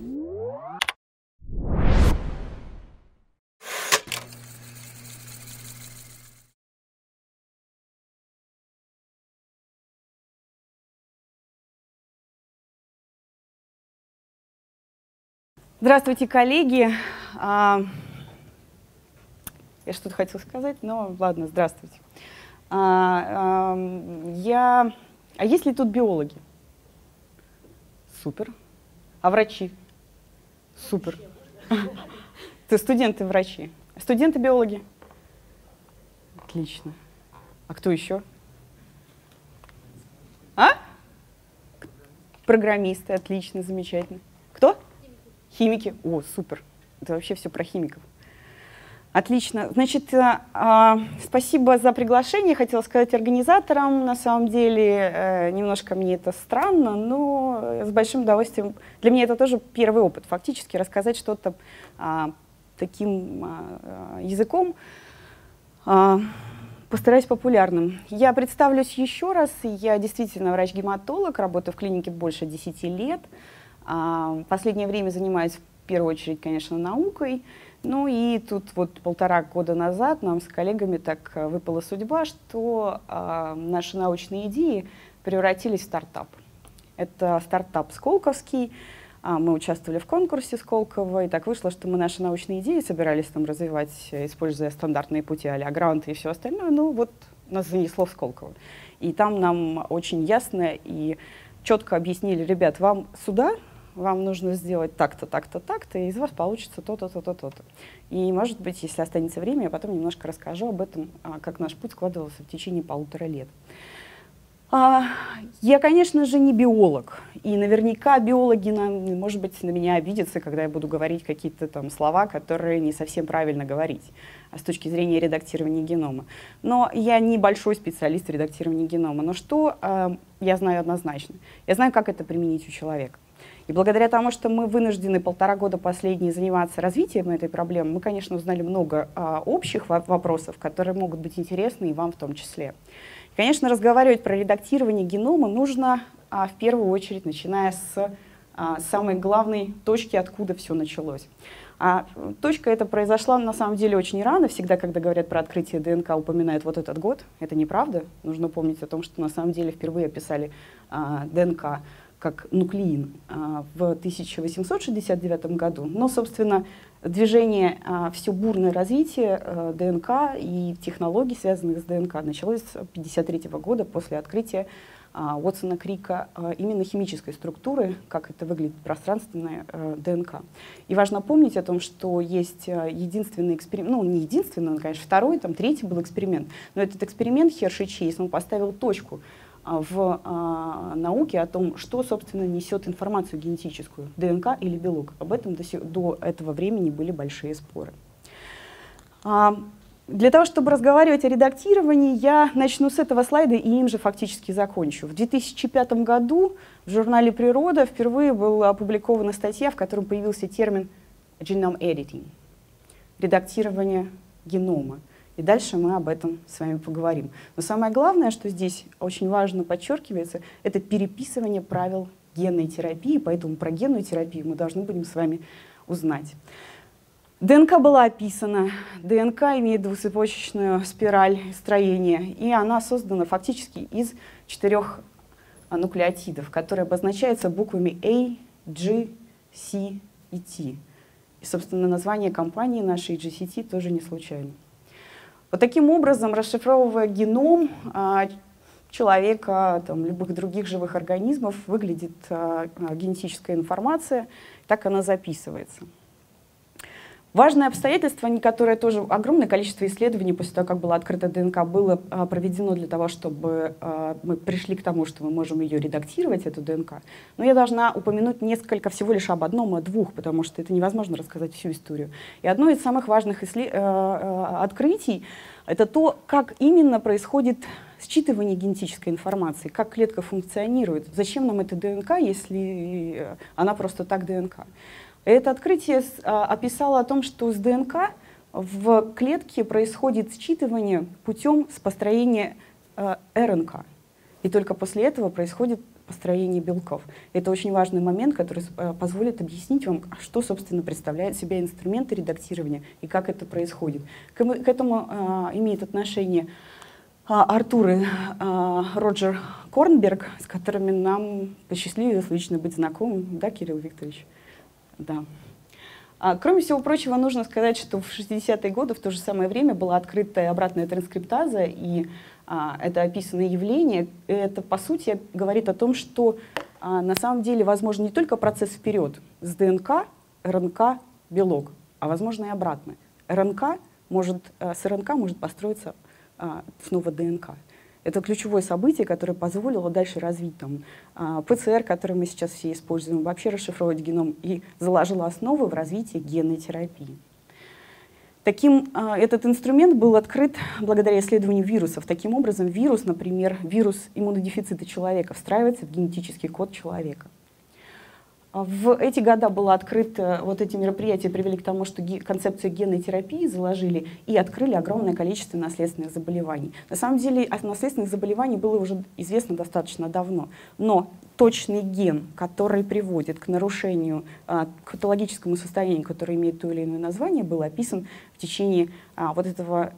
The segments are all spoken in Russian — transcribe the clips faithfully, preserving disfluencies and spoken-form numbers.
Здравствуйте, коллеги. Я что-то хотела сказать, но ладно, здравствуйте. Я... А есть ли тут биологи? Супер. А врачи? Супер. Ты студенты-врачи. Студенты-биологи? Отлично. А кто еще? А? Программисты. Отлично, замечательно. Кто? Химики. О, супер. Это вообще все про химиков. Отлично. Значит, э, э, спасибо за приглашение. Хотела сказать организаторам. На самом деле, э, немножко мне это странно, но с большим удовольствием. Для меня это тоже первый опыт. Фактически рассказать что-то э, таким э, языком. Э, постараюсь популярным. Я представлюсь еще раз. Я действительно врач-гематолог, работаю в клинике больше десяти лет. В последнее время занимаюсь в первую очередь, конечно, наукой. Ну и тут вот полтора года назад нам с коллегами так выпала судьба, что а, наши научные идеи превратились в стартап. Это стартап Сколковский. А, мы участвовали в конкурсе Сколково, и так вышло, что мы наши научные идеи собирались там развивать, используя стандартные пути а-ля гранты и все остальное. Ну вот нас занесло в Сколково. И там нам очень ясно и четко объяснили: ребят, вам сюда, вам нужно сделать так-то, так-то, так-то, и из вас получится то-то, то-то, то-то. И, может быть, если останется время, я потом немножко расскажу об этом, как наш путь складывался в течение полутора лет. Я, конечно же, не биолог, и наверняка биологи, может быть, на меня обидятся, когда я буду говорить какие-то там слова, которые не совсем правильно говорить с точки зрения редактирования генома. Но я небольшой специалист в редактировании генома. Но что я знаю однозначно? Я знаю, как это применить у человека. И благодаря тому, что мы вынуждены полтора года последние заниматься развитием этой проблемы, мы, конечно, узнали много а, общих вопросов, которые могут быть интересны и вам в том числе. И, конечно, разговаривать про редактирование генома нужно а, в первую очередь, начиная с а, самой главной точки, откуда все началось. А точка эта произошла на самом деле очень рано. Всегда, когда говорят про открытие ДНК, упоминают вот этот год. Это неправда. Нужно помнить о том, что на самом деле впервые описали а, ДНК как нуклеин а, в тысяча восемьсот шестьдесят девятом году. Но, собственно, движение, а, все бурное развитие а, ДНК и технологий, связанных с ДНК, началось с тысяча девятьсот пятьдесят третьего года после открытия а, Уотсона Крика а, именно химической структуры, как это выглядит пространственная а, ДНК. И важно помнить о том, что есть а, единственный эксперимент, ну не единственный, он, конечно, второй, там третий был эксперимент, но этот эксперимент Херши-Чейз, он поставил точку в а, науке о том, что, собственно, несет информацию генетическую, ДНК или белок. Об этом до, сих, до этого времени были большие споры. А, для того, чтобы разговаривать о редактировании, я начну с этого слайда и им же фактически закончу. В две тысячи пятом году в журнале «Природа» впервые была опубликована статья, в которой появился термин «genome editing» — редактирование генома. И дальше мы об этом с вами поговорим. Но самое главное, что здесь очень важно подчеркивается, это переписывание правил генной терапии, поэтому про генную терапию мы должны будем с вами узнать. ДНК была описана, ДНК имеет двуцепочечную спираль строения, и она создана фактически из четырех нуклеотидов, которые обозначаются буквами A, G, C и T. И, собственно, название компании нашей джи си ти тоже не случайно. Вот таким образом, расшифровывая геном а, человека, там, любых других живых организмов, выглядит а, генетическая информация, так она записывается. Важное обстоятельство, которое тоже огромное количество исследований после того, как была открыта ДНК, было а, проведено для того, чтобы а, мы пришли к тому, что мы можем ее редактировать, эту ДНК. Но я должна упомянуть несколько, всего лишь об одном, о двух, потому что это невозможно рассказать всю историю. И одно из самых важных исслед... а, а, открытий — это то, как именно происходит считывание генетической информации, как клетка функционирует, зачем нам эта ДНК, если она просто так ДНК. Это открытие а, описало о том, что с ДНК в клетке происходит считывание путем построения а, РНК. И только после этого происходит построения белков. Это очень важный момент, который позволит объяснить вам, что, собственно, представляют себя инструменты редактирования и как это происходит. К, к этому а, имеет отношение а, Артур и а, Роджер Корнберг, с которыми нам посчастливилось лично быть знакомым. Да, Кирилл Викторович? Да. А, кроме всего прочего, нужно сказать, что в шестидесятые годы в то же самое время была открыта обратная транскриптаза, и а, это описанное явление. Это, по сути, говорит о том, что а, на самом деле возможен не только процесс вперед с ДНК, РНК, белок, а возможно и обратно. РНК может, а, с РНК может построиться а, снова ДНК. Это ключевое событие, которое позволило дальше развить там, ПЦР, который мы сейчас все используем, вообще расшифровать геном, и заложило основы в развитии генной терапии. Таким, этот инструмент был открыт благодаря исследованию вирусов. Таким образом, вирус, например, вирус иммунодефицита человека встраивается в генетический код человека. В эти годы было открыто, вот эти мероприятия привели к тому, что концепцию генной терапии заложили и открыли огромное количество наследственных заболеваний. На самом деле от наследственных заболеваний было уже известно достаточно давно, но точный ген, который приводит к нарушению, к патологическому состоянию, которое имеет то или иное название, был описан в течение вот этого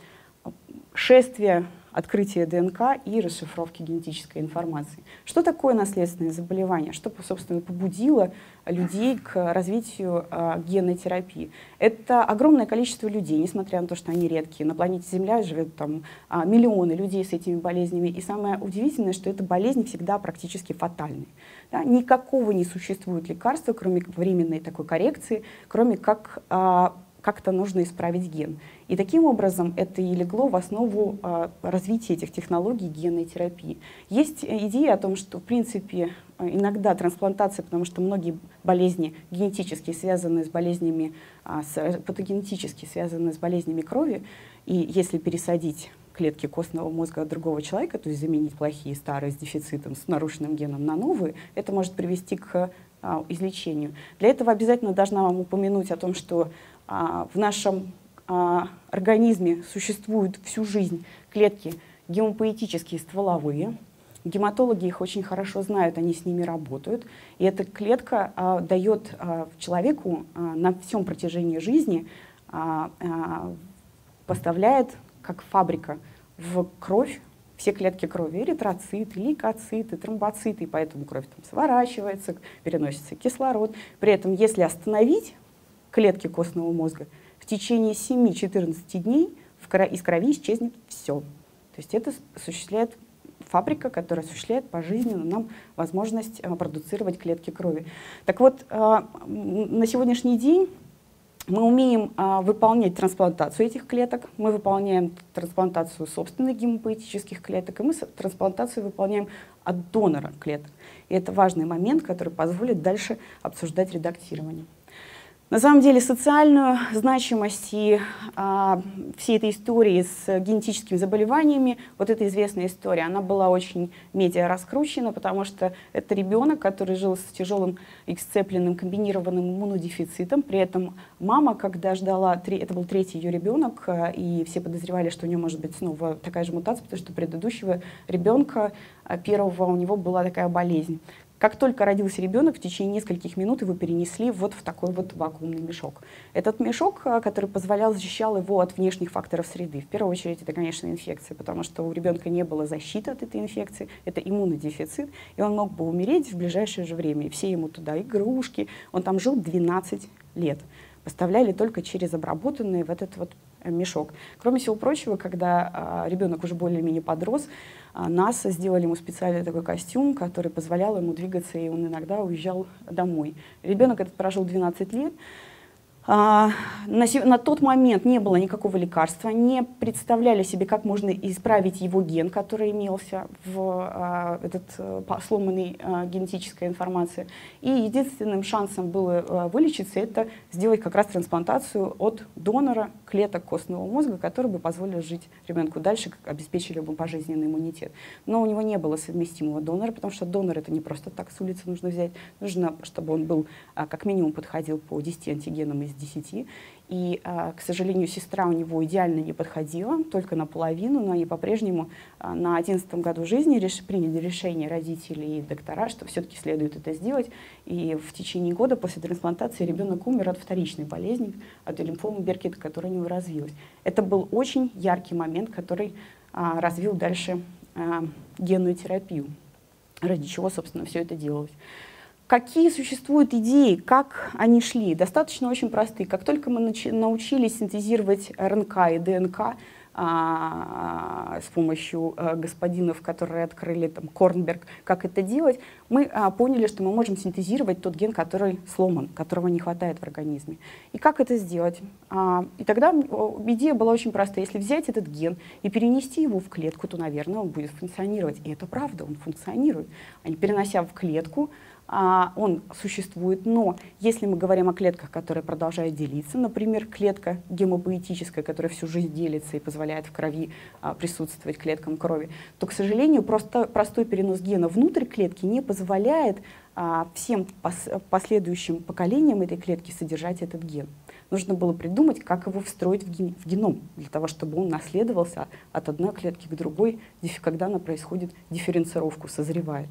шествия открытия ДНК и расшифровки генетической информации. Что такое наследственное заболевание? Что, собственно, побудило людей к развитию э, генной терапии? Это огромное количество людей, несмотря на то, что они редкие. На планете Земля живет там, э, миллионы людей с этими болезнями. И самое удивительное, что эта болезнь всегда практически фатальная. Да? Никакого не существует лекарства, кроме временной такой коррекции, кроме как э, как-то нужно исправить ген. И таким образом это и легло в основу а, развития этих технологий генной терапии. Есть идея о том, что в принципе иногда трансплантация, потому что многие болезни генетически связаны с болезнями, а, с, патогенетически связаны с болезнями крови, и если пересадить клетки костного мозга от другого человека, то есть заменить плохие старые с дефицитом, с нарушенным геном на новые, это может привести к а, излечению. Для этого обязательно должна вам упомянуть о том, что в нашем а, организме существуют всю жизнь клетки гемопоэтические стволовые. Гематологи их очень хорошо знают, они с ними работают. И эта клетка а, дает а, человеку а, на всем протяжении жизни, а, а, поставляет как фабрика в кровь все клетки крови, эритроциты, лейкоциты, тромбоциты, и поэтому кровь там сворачивается, переносится кислород. При этом, если остановить клетки костного мозга, в течение семи-четырнадцати дней в крови, из крови исчезнет все. То есть это осуществляет фабрика, которая осуществляет пожизненно нам возможность а, продуцировать клетки крови. Так вот, а, на сегодняшний день мы умеем а, выполнять трансплантацию этих клеток, мы выполняем трансплантацию собственных гемопоэтических клеток, и мы трансплантацию выполняем от донора клеток. И это важный момент, который позволит дальше обсуждать редактирование. На самом деле социальную значимость и, а, всей этой истории с генетическими заболеваниями, вот эта известная история, она была очень медиа раскручена, потому что это ребенок, который жил с тяжелым эксцепленным комбинированным иммунодефицитом. При этом мама, когда ждала, это был третий ее ребенок, и все подозревали, что у нее может быть снова такая же мутация, потому что у предыдущего ребенка, первого, у него была такая болезнь. Как только родился ребенок, в течение нескольких минут его перенесли вот в такой вот вакуумный мешок. Этот мешок, который позволял, защищал его от внешних факторов среды. В первую очередь это, конечно, инфекция, потому что у ребенка не было защиты от этой инфекции, это иммунодефицит, и он мог бы умереть в ближайшее же время. И все ему туда игрушки, он там жил двенадцать лет. Поставляли только через обработанный в этот вот мешок. Кроме всего прочего, когда а, ребенок уже более-менее подрос, а, НАСА сделали ему специальный такой костюм, который позволял ему двигаться, и он иногда уезжал домой. Ребенок этот прожил двенадцать лет. А, на, на тот момент не было никакого лекарства, не представляли себе, как можно исправить его ген, который имелся в а, этот а, сломанный а, генетическая информация. И единственным шансом было а, вылечиться, это сделать как раз трансплантацию от донора клеток костного мозга, которые бы позволили жить ребенку дальше, как обеспечили бы пожизненный иммунитет. Но у него не было совместимого донора, потому что донор это не просто так с улицы нужно взять, нужно, чтобы он был а, как минимум подходил по десяти антигенам из десяти. И, к сожалению, сестра у него идеально не подходила, только наполовину, но они по-прежнему на одиннадцатом году жизни реш... приняли решение родители и доктора, что все-таки следует это сделать. И в течение года после трансплантации ребенок умер от вторичной болезни, от лимфомы Беркета, которая у него развилась. Это был очень яркий момент, который а, развил дальше а, генную терапию, ради чего, собственно, все это делалось. Какие существуют идеи, как они шли? Достаточно очень простые. Как только мы научились синтезировать РНК и ДНК а, с помощью а, господинов, которые открыли там, Корнберг, как это делать, мы а, поняли, что мы можем синтезировать тот ген, который сломан, которого не хватает в организме. И как это сделать? А, и тогда идея была очень простая. Если взять этот ген и перенести его в клетку, то, наверное, он будет функционировать. И это правда, он функционирует. А перенося в клетку, он существует, но если мы говорим о клетках, которые продолжают делиться, например, клетка гемопоэтическая, которая всю жизнь делится и позволяет в крови а, присутствовать клеткам крови, то, к сожалению, просто простой перенос гена внутрь клетки не позволяет а, всем пос последующим поколениям этой клетки содержать этот ген. Нужно было придумать, как его встроить в, ген в геном, для того, чтобы он наследовался от одной клетки к другой, когда она происходит дифференцировку, созревает.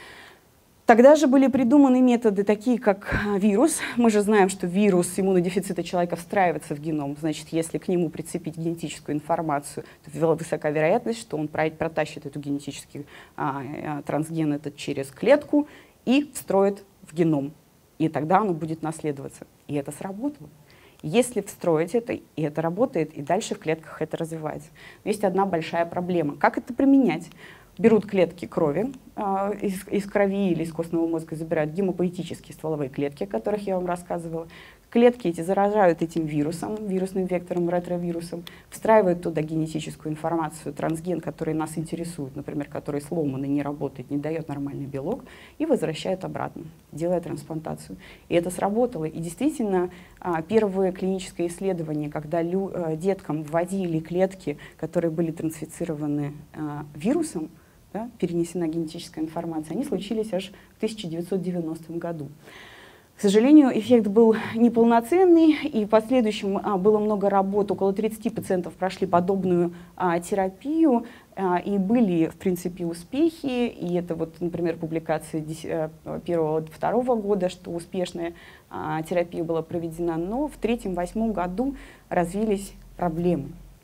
Тогда же были придуманы методы, такие как вирус. Мы же знаем, что вирус иммунодефицита человека встраивается в геном. Значит, если к нему прицепить генетическую информацию, то высока вероятность, что он протащит эту генетический а, а, трансген этот через клетку и встроит в геном. И тогда оно будет наследоваться. И это сработало. Если встроить это, и это работает, и дальше в клетках это развивается. Но есть одна большая проблема. Как это применять? Берут клетки крови э, из, из крови или из костного мозга, забирают гемопоэтические стволовые клетки, о которых я вам рассказывала. Клетки эти заражают этим вирусом, вирусным вектором, ретровирусом, встраивают туда генетическую информацию, трансген, который нас интересует, например, который сломан и не работает, не дает нормальный белок, и возвращают обратно, делая трансплантацию. И это сработало. И действительно, первое клиническое исследование, когда лю, деткам вводили клетки, которые были трансфицированы вирусом, да, перенесена генетическая информация, они случились аж в тысяча девятьсот девяностом году. К сожалению, эффект был неполноценный, и в последующем а, было много работ, около тридцати пациентов прошли подобную а, терапию, а, и были, в принципе, успехи, и это вот, например, публикация первого-второго года, что успешная а, терапия была проведена, но в третьем-восьмом году развились проблемы.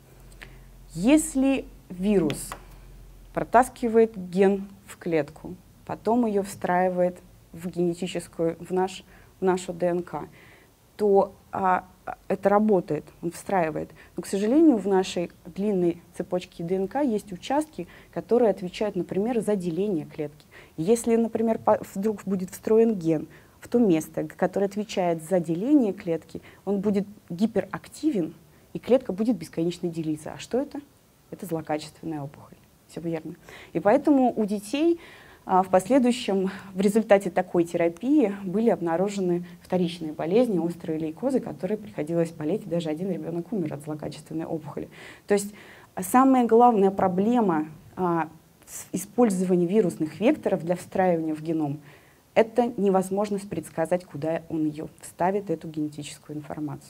Если вирус протаскивает ген в клетку, потом ее встраивает в генетическую, в, наш, в нашу ДНК, то а, это работает, он встраивает. Но, к сожалению, в нашей длинной цепочке ДНК есть участки, которые отвечают, например, за деление клетки. Если, например, по, вдруг будет встроен ген в то место, которое отвечает за деление клетки, он будет гиперактивен, и клетка будет бесконечно делиться. А что это? Это злокачественная опухоль. Все верно. И поэтому у детей а, в последующем, в результате такой терапии, были обнаружены вторичные болезни, острые лейкозы, которые приходилось болеть, и даже один ребенок умер от злокачественной опухоли. То есть самая главная проблема а, использования вирусных векторов для встраивания в геном — это невозможность предсказать, куда он ее вставит, эту генетическую информацию.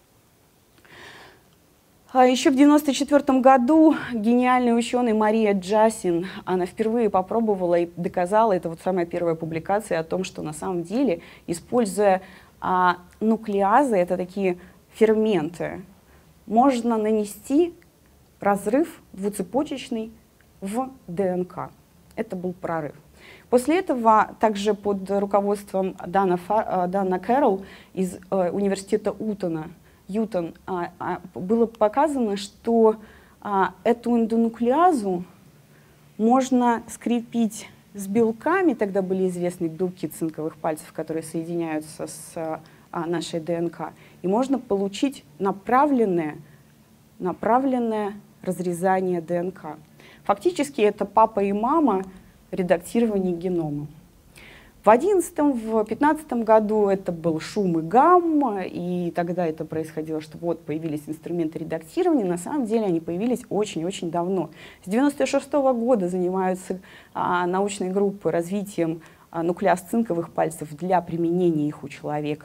Еще в девяносто четвёртом году гениальный ученый Мария Джасин, она впервые попробовала и доказала, это вот самая первая публикация о том, что на самом деле, используя а, нуклеазы, это такие ферменты, можно нанести разрыв двуцепочечный в ДНК. Это был прорыв. После этого также под руководством Дана, Фа, Дана Кэрролл из э, университета Утона, Ютон, а, а, было показано, что а, эту эндонуклеазу можно скрепить с белками, тогда были известны белки цинковых пальцев, которые соединяются с а, нашей ДНК, и можно получить направленное, направленное разрезание ДНК. Фактически это папа и мама редактирования генома. В одиннадцатом, в пятнадцатом году это был шум и гам, и тогда это происходило, что вот появились инструменты редактирования. На самом деле они появились очень-очень давно. С девяносто шестого года занимаются а, научные группы развитием а, нуклеаз цинковых пальцев для применения их у человека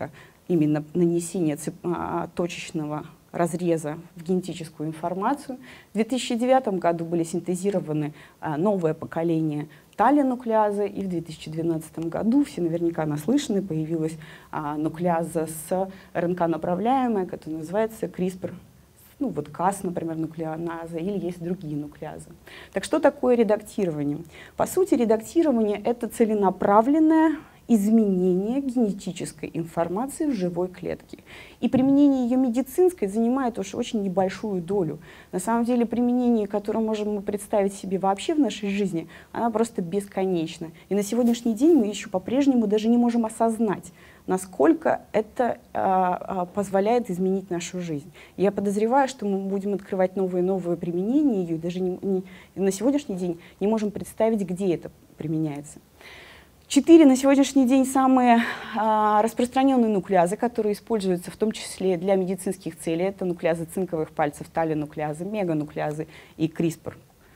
именно нанесение цеп, а, точечного разреза в генетическую информацию. В две тысячи девятом году были синтезированы а, новое поколение талинуклеазы, и в две тысячи двенадцатом году, все наверняка наслышаны, появилась а, нуклеаза с РНК-направляемая, которая называется CRISPR, ну вот Cas, например, нуклеоназа, или есть другие нуклеазы. Так что такое редактирование? По сути, редактирование — это целенаправленное изменение генетической информации в живой клетке. И применение ее медицинской занимает уж очень небольшую долю. На самом деле применение, которое можем мы представить себе вообще в нашей жизни, она просто бесконечна. И на сегодняшний день мы еще по-прежнему даже не можем осознать, насколько это а, а, позволяет изменить нашу жизнь. Я подозреваю, что мы будем открывать новые и новые применения ее, и даже не, не, на сегодняшний день не можем представить, где это применяется. Четыре на сегодняшний день самые а, распространенные нуклеазы, которые используются в том числе для медицинских целей. Это нуклеазы цинковых пальцев, талинуклеазы, мегануклеазы и CRISPR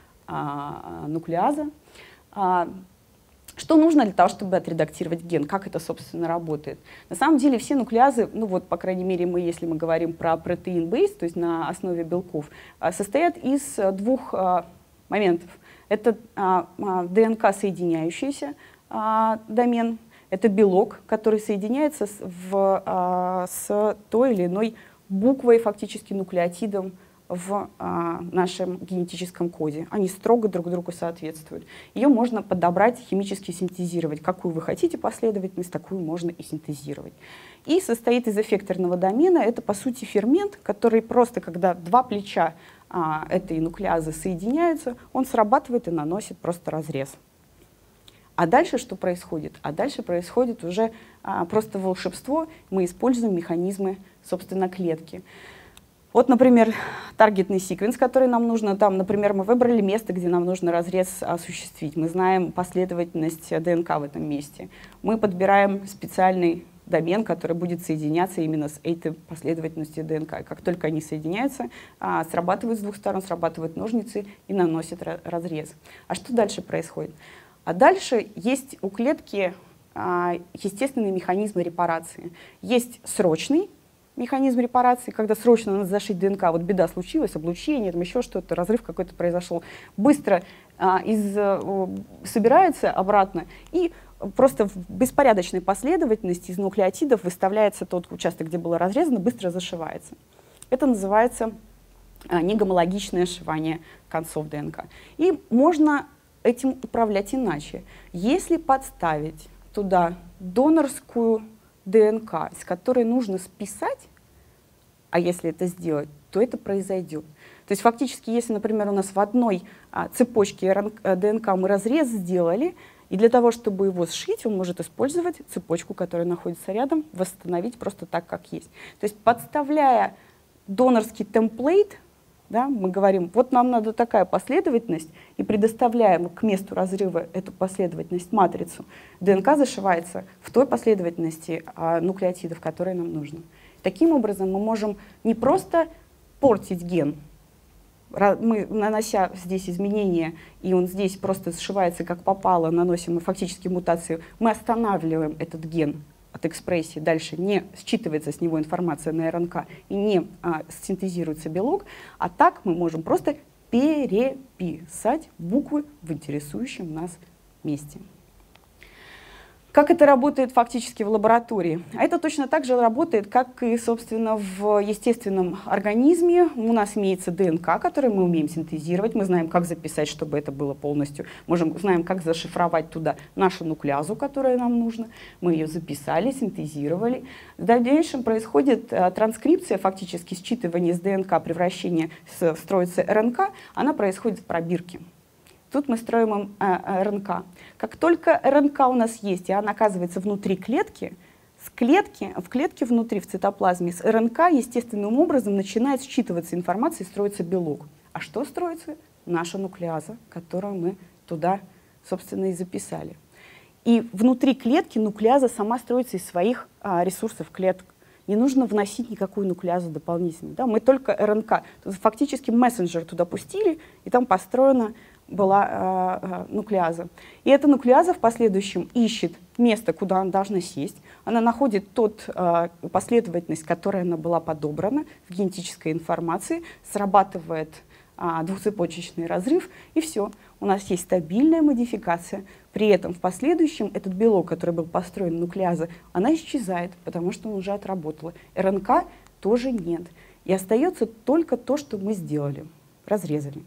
а, нуклеаза. А, что нужно для того, чтобы отредактировать ген? Как это, собственно, работает? На самом деле все нуклеазы, ну вот, по крайней мере, мы, если мы говорим про протеин-бейс, то есть на основе белков, а, состоят из двух а, моментов. Это а, а, ДНК-соединяющаяся, домен, это белок, который соединяется с, в, а, с той или иной буквой, фактически нуклеотидом в а, нашем генетическом коде. Они строго друг другу соответствуют. Ее можно подобрать, химически синтезировать. Какую вы хотите последовательность, такую можно и синтезировать. И состоит из эффекторного домена. Это, по сути, фермент, который просто, когда два плеча а, этой нуклеазы соединяются, он срабатывает и наносит просто разрез. А дальше что происходит? А дальше происходит уже а, просто волшебство. Мы используем механизмы, собственно, клетки. Вот, например, таргетный секвенс, который нам нужно. Там, например, мы выбрали место, где нам нужно разрез осуществить. Мы знаем последовательность ДНК в этом месте. Мы подбираем специальный домен, который будет соединяться именно с этой последовательностью ДНК. И как только они соединяются, а, срабатывают с двух сторон, срабатывают ножницы и наносят разрез. А что дальше происходит? А дальше есть у клетки а, естественные механизмы репарации. Есть срочный механизм репарации, когда срочно надо зашить ДНК, вот беда случилась, облучение, там еще что-то, разрыв какой-то произошел, быстро а, из, а, собирается обратно и просто в беспорядочной последовательности из нуклеотидов выставляется тот участок, где было разрезано, быстро зашивается. Это называется а, негомологичное сшивание концов ДНК. И можно этим управлять иначе. Если подставить туда донорскую ДНК, из которой нужно списать, а если это сделать, то это произойдет. То есть фактически, если, например, у нас в одной а, цепочке ДНК мы разрез сделали, и для того, чтобы его сшить, он может использовать цепочку, которая находится рядом, восстановить просто так, как есть. То есть подставляя донорский темплейт, да, мы говорим, вот нам надо такая последовательность, и предоставляем к месту разрыва эту последовательность, матрицу. ДНК зашивается в той последовательности а, нуклеотидов, которые нам нужны. Таким образом, мы можем не просто портить ген, мы, нанося здесь изменения, и он здесь просто сшивается как попало, наносим мы фактически мутацию, мы останавливаем этот ген от экспрессии, дальше не считывается с него информация на РНК и не а, синтезируется белок, а так мы можем просто переписать буквы в интересующем нас месте. Как это работает фактически в лаборатории? А это точно так же работает, как и, собственно, в естественном организме. У нас имеется ДНК, который мы умеем синтезировать. Мы знаем, как записать, чтобы это было полностью. Можем, знаем, как зашифровать туда нашу нуклеазу, которая нам нужна. Мы ее записали, синтезировали. В дальнейшем происходит а, транскрипция, фактически считывание с ДНК, превращение в строится РНК. Она происходит в пробирке. Тут мы строим им э, РНК. Как только РНК у нас есть, и она оказывается внутри клетки, с клетки, в клетке внутри, в цитоплазме, с РНК естественным образом начинает считываться информация и строится белок. А что строится? Наша нуклеаза, которую мы туда, собственно, и записали. И внутри клетки нуклеаза сама строится из своих а, ресурсов клеток. Не нужно вносить никакую нуклеазу дополнительно. Да? Мы только РНК, фактически мессенджер туда пустили, и там построена была э, нуклеаза. И эта нуклеаза в последующем ищет место, куда она должна сесть. Она находит тот э, последовательность, которой она была подобрана в генетической информации, срабатывает э, двухцепочечный разрыв, и все. У нас есть стабильная модификация. При этом в последующем этот белок, который был построен нуклеаза, она исчезает, потому что он уже отработала. РНК тоже нет. И остается только то, что мы сделали. Разрезали.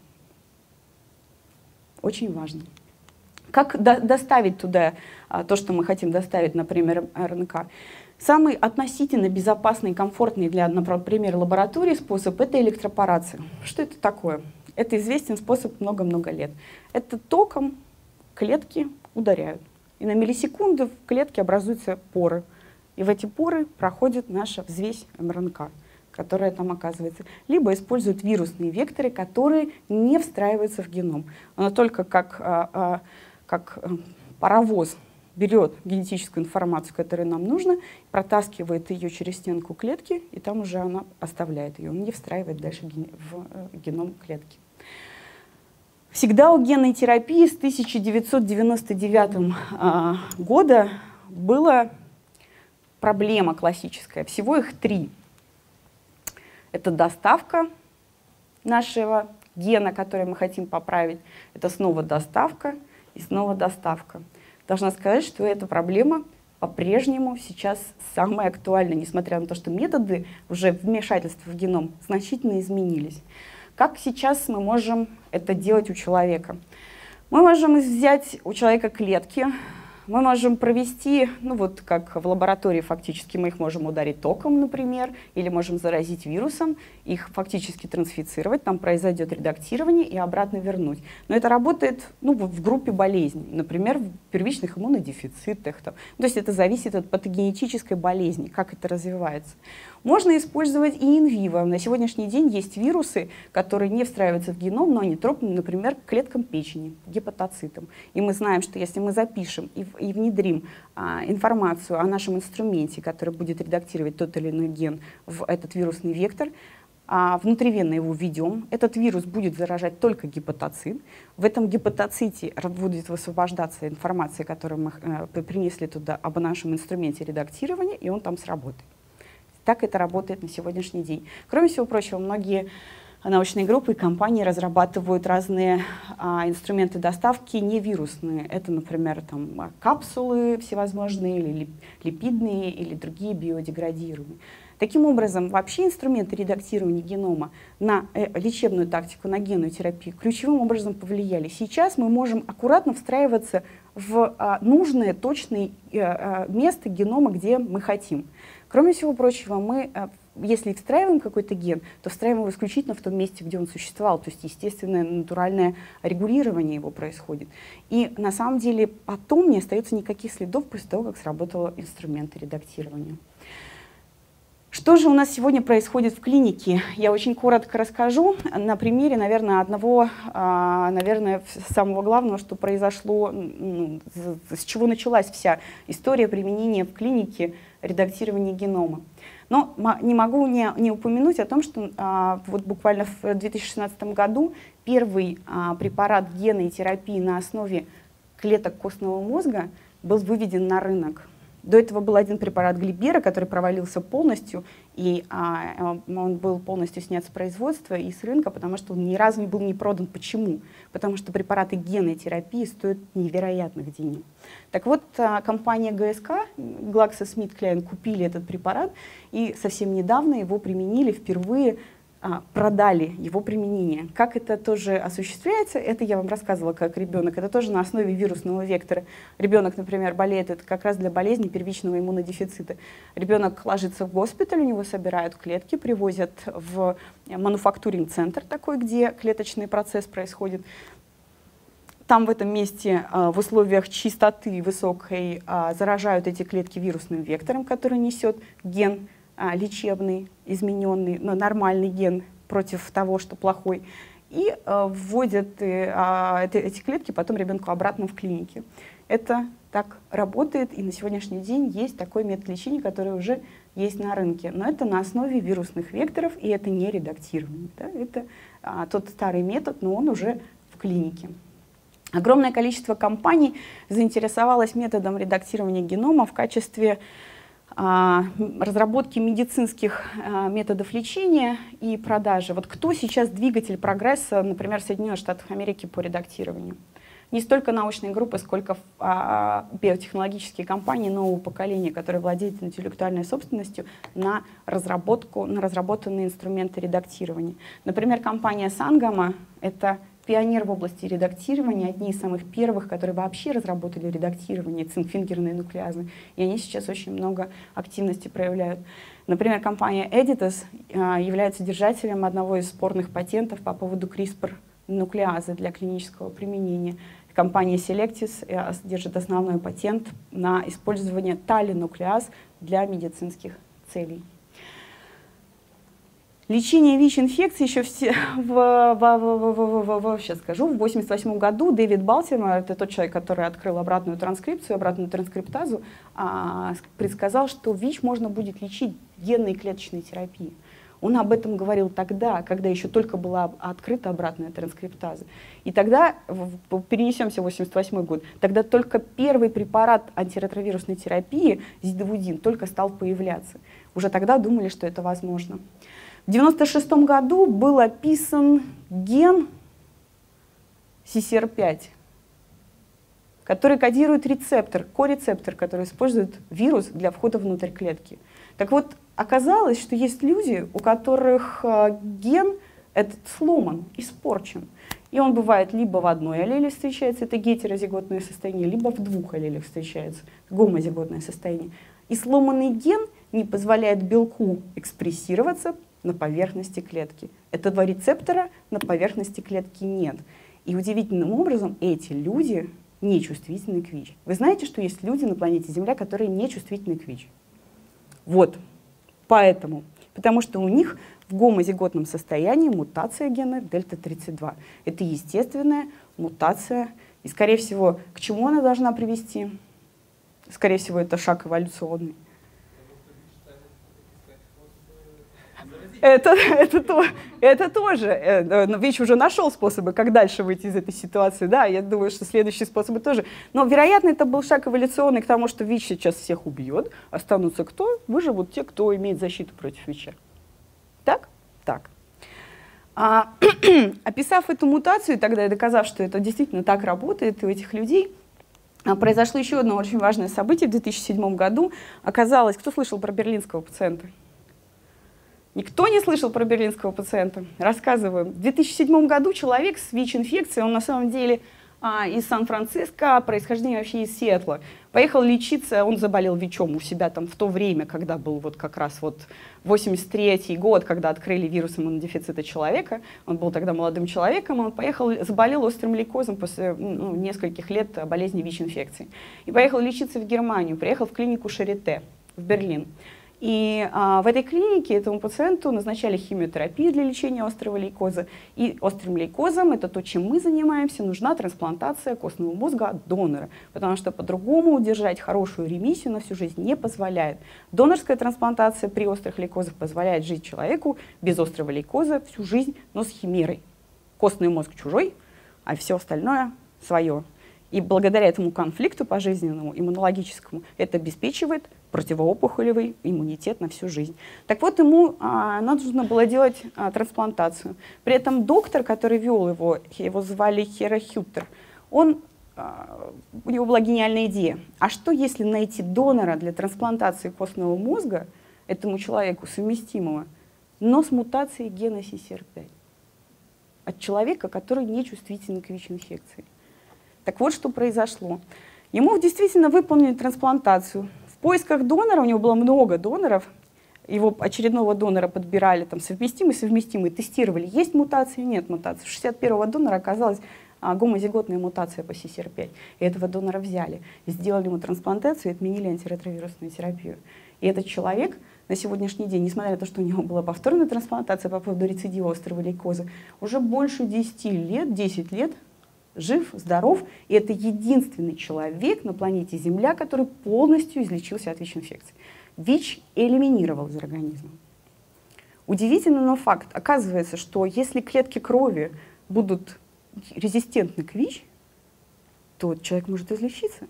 Очень важно. Как до доставить туда а, то, что мы хотим доставить, например, РНК? Самый относительно безопасный и комфортный для, например, лаборатории способ — это электропорация. Что это такое? Это известен способ много-много лет. Это током клетки ударяют. И на миллисекунды в клетке образуются поры. И в эти поры проходит наша взвесь РНК, которая там оказывается. Либо используют вирусные векторы, которые не встраиваются в геном. Она только как, а, а, как паровоз берет генетическую информацию, которая нам нужна, протаскивает ее через стенку клетки, и там уже она оставляет ее. Он не встраивает дальше в геном клетки. Всегда у генной терапии с тысяча девятьсот девяносто девятого а, года была проблема классическая. Всего их три. Это доставка нашего гена, который мы хотим поправить. Это снова доставка и снова доставка. Должна сказать, что эта проблема по-прежнему сейчас самая актуальная, несмотря на то, что методы уже вмешательства в геном значительно изменились. Как сейчас мы можем это делать у человека? Мы можем взять у человека клетки, мы можем провести, ну вот как в лаборатории фактически мы их можем ударить током, например, или можем заразить вирусом, их фактически трансфицировать, там произойдет редактирование и обратно вернуть. Но это работает ну, в группе болезней, например, в первичных иммунодефицитах. Там. То есть это зависит от патогенетической болезни, как это развивается. Можно использовать и инвиво. На сегодняшний день есть вирусы, которые не встраиваются в геном, но они тропны, например, к клеткам печени, гепатоцитам. И мы знаем, что если мы запишем и, и внедрим а, информацию о нашем инструменте, который будет редактировать тот или иной ген в этот вирусный вектор, а внутривенно его введем, этот вирус будет заражать только гепатоцит. В этом гепатоците будет высвобождаться информация, которую мы э, принесли туда об нашем инструменте редактирования, и он там сработает. Так это работает на сегодняшний день. Кроме всего прочего, многие научные группы и компании разрабатывают разные а, инструменты доставки невирусные. Это, например, там, капсулы всевозможные, или липидные, или другие биодеградируемые. Таким образом, вообще инструменты редактирования генома на э, лечебную тактику, на генную терапию ключевым образом повлияли. Сейчас мы можем аккуратно встраиваться в а, нужное, точное а, место генома, где мы хотим. Кроме всего прочего, мы, если встраиваем какой-то ген, то встраиваем его исключительно в том месте, где он существовал, то есть естественное, натуральное регулирование его происходит. И на самом деле потом не остается никаких следов после того, как сработал инструмент редактирования. Что же у нас сегодня происходит в клинике? Я очень коротко расскажу на примере, наверное, одного, наверное, самого главного, что произошло, с чего началась вся история применения в клинике редактирования генома. Но не могу не, не упомянуть о том, что а, вот буквально в две тысячи шестнадцатом году первый а, препарат генной терапии на основе клеток костного мозга был выведен на рынок. До этого был один препарат Глибера, который провалился полностью, и а, он был полностью снят с производства и с рынка, потому что он ни разу не был не продан. Почему? Потому что препараты генной терапии стоят невероятных денег. Так вот, а, компания ГСК, GlaxoSmithKline, купили этот препарат, и совсем недавно его применили впервые, продали его применение. Как это тоже осуществляется, это я вам рассказывала как ребенок. Это тоже на основе вирусного вектора. Ребенок, например, болеет, это как раз для болезни первичного иммунодефицита. Ребенок ложится в госпиталь, у него собирают клетки, привозят в мануфактуринг-центр такой, где клеточный процесс происходит. Там в этом месте в условиях чистоты высокой заражают эти клетки вирусным вектором, который несет ген лечебный, измененный, но нормальный ген против того, что плохой, и э, вводят э, э, эти клетки потом ребенку обратно в клинике. Это так работает, и на сегодняшний день есть такой метод лечения, который уже есть на рынке. Но это на основе вирусных векторов, и это не редактирование. Да? Это а, тот старый метод, но он уже в клинике. Огромное количество компаний заинтересовалось методом редактирования генома в качестве а, разработки медицинских а, методов лечения и продажи. Вот кто сейчас двигатель прогресса, например, в Соединенных Штатах Америки по редактированию? Не столько научные группы, сколько а, биотехнологические компании нового поколения, которые владеют интеллектуальной собственностью на разработку, на разработанные инструменты редактирования. Например, компания Sangamo — это пионер в области редактирования, одни из самых первых, которые вообще разработали редактирование, цинкфингерные нуклеазы, и они сейчас очень много активности проявляют. Например, компания Editas а, является держателем одного из спорных патентов по поводу CRISPR-нуклеазы для клинического применения. Компания Selectis а, держит основной патент на использование талинуклеаз для медицинских целей. Лечение ВИЧ-инфекции еще все в, в, в, в, в, в, сейчас скажу, в восемьдесят восьмом году Дэвид Балтимор, это тот человек, который открыл обратную транскрипцию, обратную транскриптазу, а, предсказал, что ВИЧ можно будет лечить генной и клеточной терапией. Он об этом говорил тогда, когда еще только была открыта обратная транскриптаза. И тогда, перенесемся в восемьдесят восьмой год, тогда только первый препарат антиретровирусной терапии, зидовудин, только стал появляться. Уже тогда думали, что это возможно. В девяносто шестом году был описан ген си си ар пять, который кодирует рецептор, корецептор, который использует вирус для входа внутрь клетки. Так вот, оказалось, что есть люди, у которых ген этот сломан, испорчен. И он бывает либо в одной аллеле встречается, это гетерозиготное состояние, либо в двух аллелях встречается, гомозиготное состояние. И сломанный ген не позволяет белку экспрессироваться на поверхности клетки. Этого рецептора на поверхности клетки нет. И удивительным образом эти люди не чувствительны к ВИЧ. Вы знаете, что есть люди на планете Земля, которые не чувствительны к ВИЧ? Вот. Поэтому. Потому что у них в гомозиготном состоянии мутация гена дельта тридцать два. Это естественная мутация. И, скорее всего, к чему она должна привести? Скорее всего, это шаг эволюционный. Это, это, то, это тоже. ВИЧ уже нашел способы, как дальше выйти из этой ситуации. Да, я думаю, что следующие способы тоже. Но, вероятно, это был шаг эволюционный к тому, что ВИЧ сейчас всех убьет. Останутся кто? Выживут те, кто имеет защиту против ВИЧа. Так? Так. А, описав эту мутацию, тогда и доказав, что это действительно так работает у этих людей, произошло еще одно очень важное событие в две тысячи седьмом году. Оказалось, кто слышал про берлинского пациента? Никто не слышал про берлинского пациента? Рассказываю. В две тысячи седьмом году человек с ВИЧ-инфекцией, он на самом деле а, из Сан-Франциско, происхождение вообще из Сиэтла, поехал лечиться, он заболел ВИЧом у себя там в то время, когда был вот как раз вот восемьдесят третий год, когда открыли вирус иммунодефицита человека, он был тогда молодым человеком, он поехал, заболел острым лейкозом после ну, нескольких лет болезни ВИЧ-инфекции. И поехал лечиться в Германию, приехал в клинику Шарите в Берлин. И а, в этой клинике этому пациенту назначали химиотерапию для лечения острого лейкоза. И острым лейкозом, это то, чем мы занимаемся, нужна трансплантация костного мозга от донора, потому что по-другому удержать хорошую ремиссию на всю жизнь не позволяет. Донорская трансплантация при острых лейкозах позволяет жить человеку без острого лейкоза всю жизнь, но с химерой. Костный мозг чужой, а все остальное свое. И благодаря этому конфликту пожизненному, иммунологическому, это обеспечивает противоопухолевый иммунитет на всю жизнь. Так вот, ему а, нужно было делать а, трансплантацию. При этом доктор, который вел его, его звали Хера Хюттер, он, а, у него была гениальная идея. А что, если найти донора для трансплантации костного мозга этому человеку совместимого, но с мутацией гена си си ар пять? От человека, который не чувствителен к ВИЧ-инфекции. Так вот, что произошло. Ему действительно выполнили трансплантацию. В поисках донора, у него было много доноров, его очередного донора подбирали, там, совместимый, совместимый, тестировали, есть мутации, нет мутации. У шестьдесят первого донора оказалась а, гомозиготная мутация по си си ар пять. И этого донора взяли, сделали ему трансплантацию и отменили антиретровирусную терапию. И этот человек на сегодняшний день, несмотря на то, что у него была повторная трансплантация по поводу рецидива острого лейкоза, уже больше десяти лет, десять лет, жив, здоров, и это единственный человек на планете Земля, который полностью излечился от ВИЧ-инфекции. ВИЧ элиминировал из организма. Удивительно, но факт. Оказывается, что если клетки крови будут резистентны к ВИЧ, то человек может излечиться.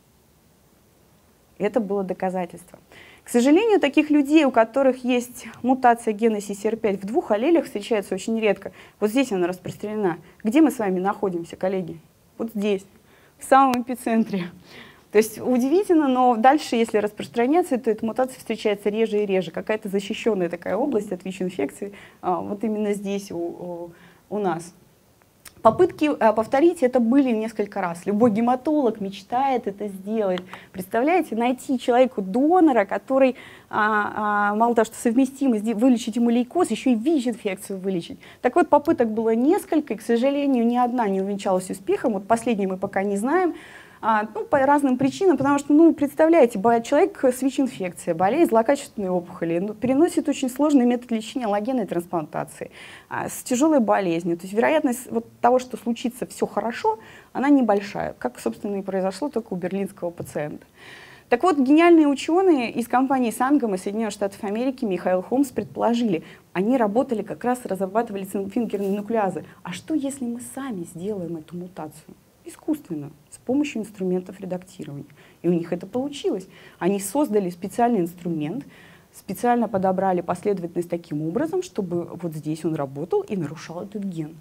Это было доказательство. К сожалению, таких людей, у которых есть мутация гена си си ар пять в двух аллелях, встречается очень редко. Вот здесь она распространена. Где мы с вами находимся, коллеги? Вот здесь, в самом эпицентре. То есть удивительно, но дальше, если распространяться, то эта мутация встречается реже и реже. Какая-то защищенная такая область от ВИЧ-инфекции вот именно здесь у, у, у нас. Попытки повторить это были несколько раз. Любой гематолог мечтает это сделать. Представляете, найти человеку донора, который а, а, мало того, что совместимо вылечить ему лейкоз, еще и ВИЧ-инфекцию вылечить. Так вот, попыток было несколько, и, к сожалению, ни одна не увенчалась успехом. Вот последний мы пока не знаем. А, ну, по разным причинам, потому что, ну, представляете, человек с ВИЧ-инфекцией, болеет злокачественной опухолью, ну, переносит очень сложный метод лечения аллогенной трансплантации, а, с тяжелой болезнью. То есть вероятность вот того, что случится все хорошо, она небольшая, как, собственно, и произошло только у берлинского пациента. Так вот, гениальные ученые из компании Сангам из Соединенных Штатов Америки, Михаил Холмс, предположили, они работали как раз, разрабатывали фингерные нуклеазы. А что, если мы сами сделаем эту мутацию? Искусственно, с помощью инструментов редактирования. И у них это получилось. Они создали специальный инструмент, специально подобрали последовательность таким образом, чтобы вот здесь он работал и нарушал этот ген.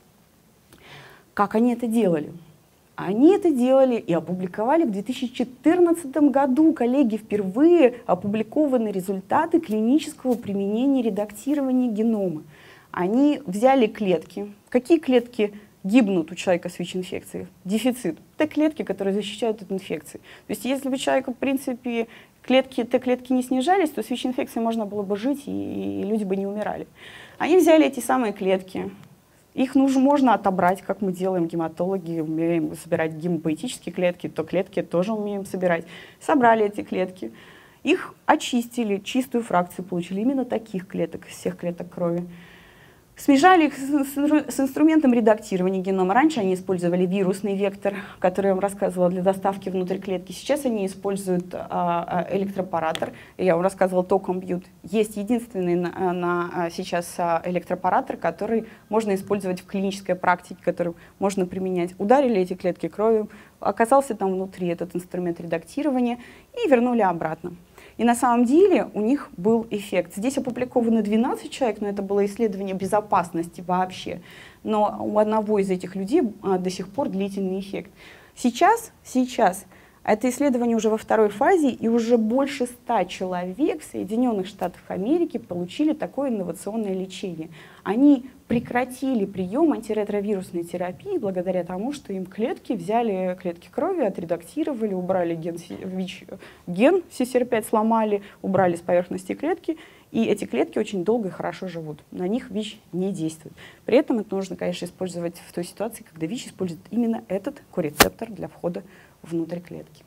Как они это делали? Они это делали и опубликовали в две тысячи четырнадцатом году. Коллеги, впервые опубликованы результаты клинического применения редактирования генома. Они взяли клетки. Какие клетки гибнут у человека с ВИЧ-инфекцией? Дефицит. Т-клетки, которые защищают от инфекции. То есть если бы человеку, в принципе, клетки, Т-клетки не снижались, то с ВИЧ-инфекцией можно было бы жить, и, и люди бы не умирали. Они взяли эти самые клетки. Их нужно, можно отобрать, как мы делаем, гематологи, умеем собирать гемопоэтические клетки, то клетки тоже умеем собирать. Собрали эти клетки. Их очистили, чистую фракцию получили именно таких клеток, из всех клеток крови. Смешали их с инструментом редактирования генома. Раньше они использовали вирусный вектор, который я вам рассказывала, для доставки внутрь клетки. Сейчас они используют а, электропаратор. Я вам рассказывала токомбьют. Есть единственный на, на, сейчас электропаратор, который можно использовать в клинической практике, который можно применять. Ударили эти клетки кровью, оказался там внутри этот инструмент редактирования и вернули обратно. И на самом деле у них был эффект. Здесь опубликовано двенадцать человек, но это было исследование безопасности вообще. Но у одного из этих людей а, до сих пор длительный эффект. Сейчас, сейчас это исследование уже во второй фазе, и уже больше ста человек в Соединенных Штатах Америки получили такое инновационное лечение. Они прекратили прием антиретровирусной терапии благодаря тому, что им клетки взяли, клетки крови, отредактировали, убрали ген, ВИЧ, ген си си ар пять, сломали, убрали с поверхности клетки, и эти клетки очень долго и хорошо живут. На них ВИЧ не действует. При этом это нужно, конечно, использовать в той ситуации, когда ВИЧ использует именно этот корецептор для входа внутрь клетки.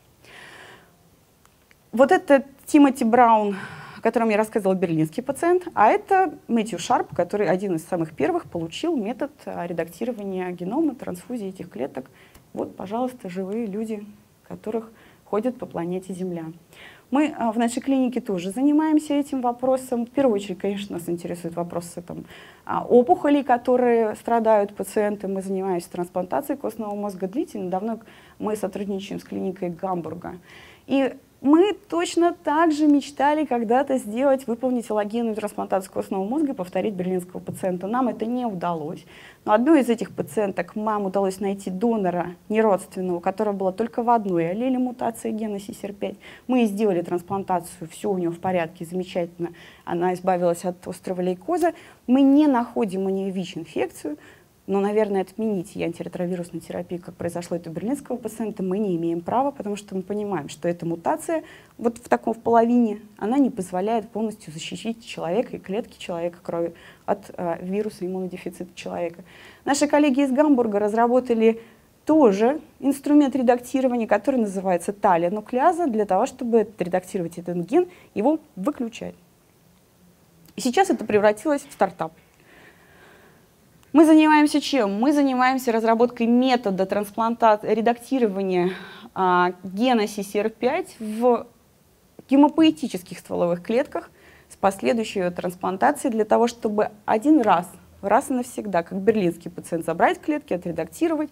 Вот это Тимоти Браун, о котором я рассказывала, берлинский пациент, а это Мэтью Шарп, который один из самых первых получил метод редактирования генома, трансфузии этих клеток. Вот, пожалуйста, живые люди, которых ходят по планете Земля. Мы в нашей клинике тоже занимаемся этим вопросом. В первую очередь, конечно, нас интересуют вопросы там, опухолей, которые страдают пациенты. Мы занимаемся трансплантацией костного мозга длительно. Давно мы сотрудничаем с клиникой Гамбурга. И мы точно так же мечтали когда-то сделать, выполнить аллогенную трансплантацию костного мозга и повторить берлинского пациента. Нам это не удалось. Но одной из этих пациенток, мам, удалось найти донора неродственного, у которого была только в одной аллеле мутация гена си си ар пять. Мы ей сделали трансплантацию, все у нее в порядке, замечательно. Она избавилась от острого лейкоза. Мы не находим у нее ВИЧ-инфекцию. Но, наверное, отменить антиретровирусную терапию, как произошло это у берлинского пациента, мы не имеем права, потому что мы понимаем, что эта мутация вот в таком в половине, она не позволяет полностью защитить человека и клетки человека крови от э, вируса иммунодефицита человека. Наши коллеги из Гамбурга разработали тоже инструмент редактирования, который называется талия-нуклеаза, для того, чтобы редактировать этот ген, его выключать. И сейчас это превратилось в стартап. Мы занимаемся чем? Мы занимаемся разработкой метода трансплантации, редактирования а, гена си си ар пять в гемопоэтических стволовых клетках с последующей трансплантацией для того, чтобы один раз, раз и навсегда, как берлинский пациент, забрать клетки, отредактировать,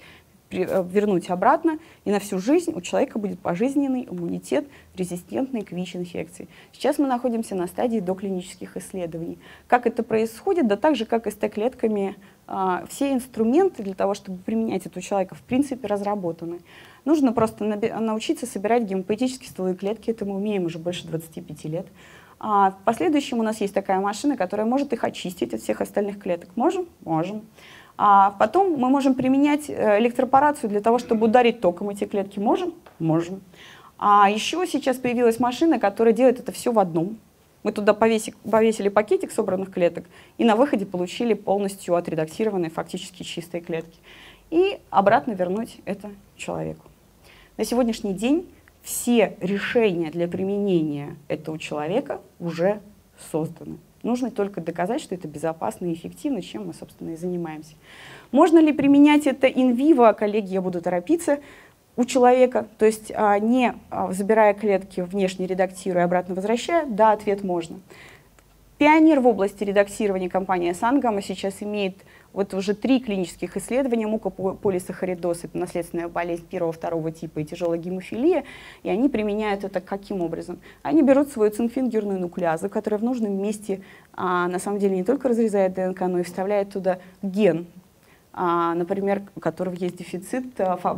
вернуть обратно, и на всю жизнь у человека будет пожизненный иммунитет, резистентный к ВИЧ-инфекции. Сейчас мы находимся на стадии доклинических исследований. Как это происходит? Да так же, как и с Т-клетками, все инструменты для того, чтобы применять это у человека, в принципе, разработаны. Нужно просто научиться собирать гемопоэтические стволовые клетки, это мы умеем уже больше двадцати пяти лет. А в последующем у нас есть такая машина, которая может их очистить от всех остальных клеток. Можем? Можем. А потом мы можем применять электропорацию для того, чтобы ударить током эти клетки. Можем? Можем. А еще сейчас появилась машина, которая делает это все в одном. Мы туда повесили, повесили пакетик собранных клеток и на выходе получили полностью отредактированные, фактически чистые клетки. И обратно вернуть это человеку. На сегодняшний день все решения для применения этого человека уже созданы. Нужно только доказать, что это безопасно и эффективно, чем мы, собственно, и занимаемся. Можно ли применять это инвиво? Коллеги, я буду торопиться. У человека, то есть не забирая клетки, внешне редактируя, обратно возвращая? Да, ответ можно. Пионер в области редактирования компания Сангама сейчас имеет вот уже три клинических исследования: мукополисахаридоз, это наследственная болезнь первого-второго типа, и тяжелая гемофилия, и они применяют это каким образом? Они берут свою цинфингерную нуклеазу, которая в нужном месте а, на самом деле не только разрезает ДНК, но и вставляет туда ген, а, например, у которого есть дефицит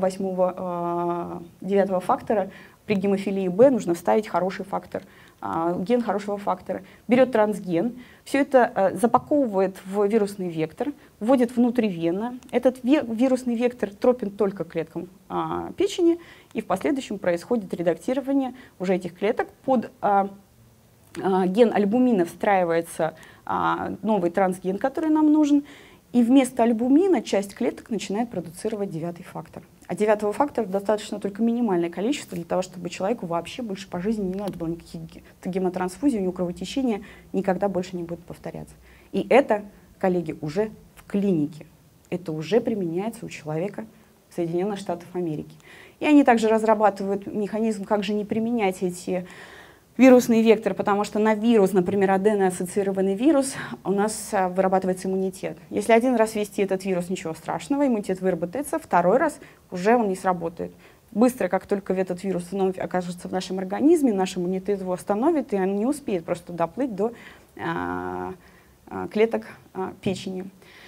восьмого-девятого фактора. При гемофилии Б нужно вставить хороший фактор, а, ген хорошего фактора. Берет трансген, все это а, запаковывает в вирусный вектор, вводит внутривенно. Этот ви вирусный вектор тропен только клеткам а, печени, и в последующем происходит редактирование уже этих клеток. Под а, а, ген альбумина встраивается а, новый трансген, который нам нужен, и вместо альбумина часть клеток начинает продуцировать девятый фактор. А девятого фактора достаточно только минимальное количество для того, чтобы человеку вообще больше по жизни не надо было никаких гемотрансфузий, у него кровотечения никогда больше не будет повторяться. И это, коллеги, уже в клинике. Это уже применяется у человека в Соединенных Штатах Америки. И они также разрабатывают механизм, как же не применять эти вирусный вектор, потому что на вирус, например, аденоассоциированный вирус, у нас вырабатывается иммунитет. Если один раз ввести этот вирус, ничего страшного, иммунитет выработается, второй раз уже он не сработает. Быстро, как только этот вирус вновь окажется в нашем организме, наш иммунитет его остановит, и он не успеет просто доплыть до а, а, клеток а, печени.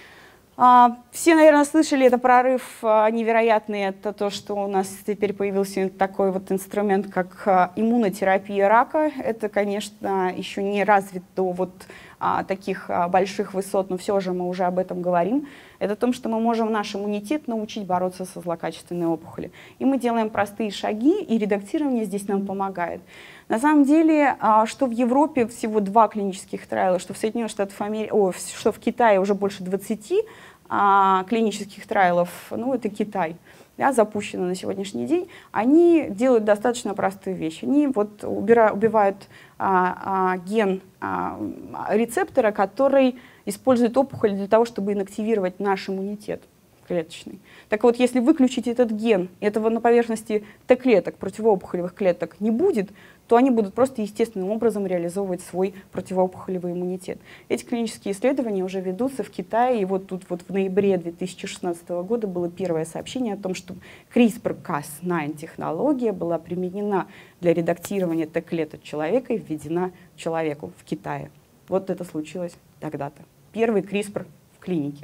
А, все, наверное, слышали, это прорыв а, невероятный, это то, что у нас теперь появился такой вот инструмент, как а, иммунотерапия рака. Это, конечно, еще не развит до вот а, таких а, больших высот, но все же мы уже об этом говорим. Это о том, что мы можем наш иммунитет научить бороться со злокачественной опухолью. И мы делаем простые шаги, и редактирование здесь нам помогает. На самом деле, а, что в Европе всего два клинических трайла, что в Соединенных Штатах Америки, о, что в Китае уже больше двадцати, А, клинических трайлов, ну это Китай, да, запущено на сегодняшний день, они делают достаточно простые вещи. Они вот убирают, убивают а, а, ген а, рецептора, который использует опухоль для того, чтобы инактивировать наш иммунитет клеточный. Так вот, если выключить этот ген, этого на поверхности Т-клеток, противоопухолевых клеток, не будет, то они будут просто естественным образом реализовывать свой противоопухолевый иммунитет. Эти клинические исследования уже ведутся в Китае, и вот тут вот в ноябре две тысячи шестнадцатого года было первое сообщение о том, что CRISPR Cas девять технология была применена для редактирования Т-клеток человека и введена человеку в Китае. Вот это случилось тогда-то. Первый CRISPR в клинике.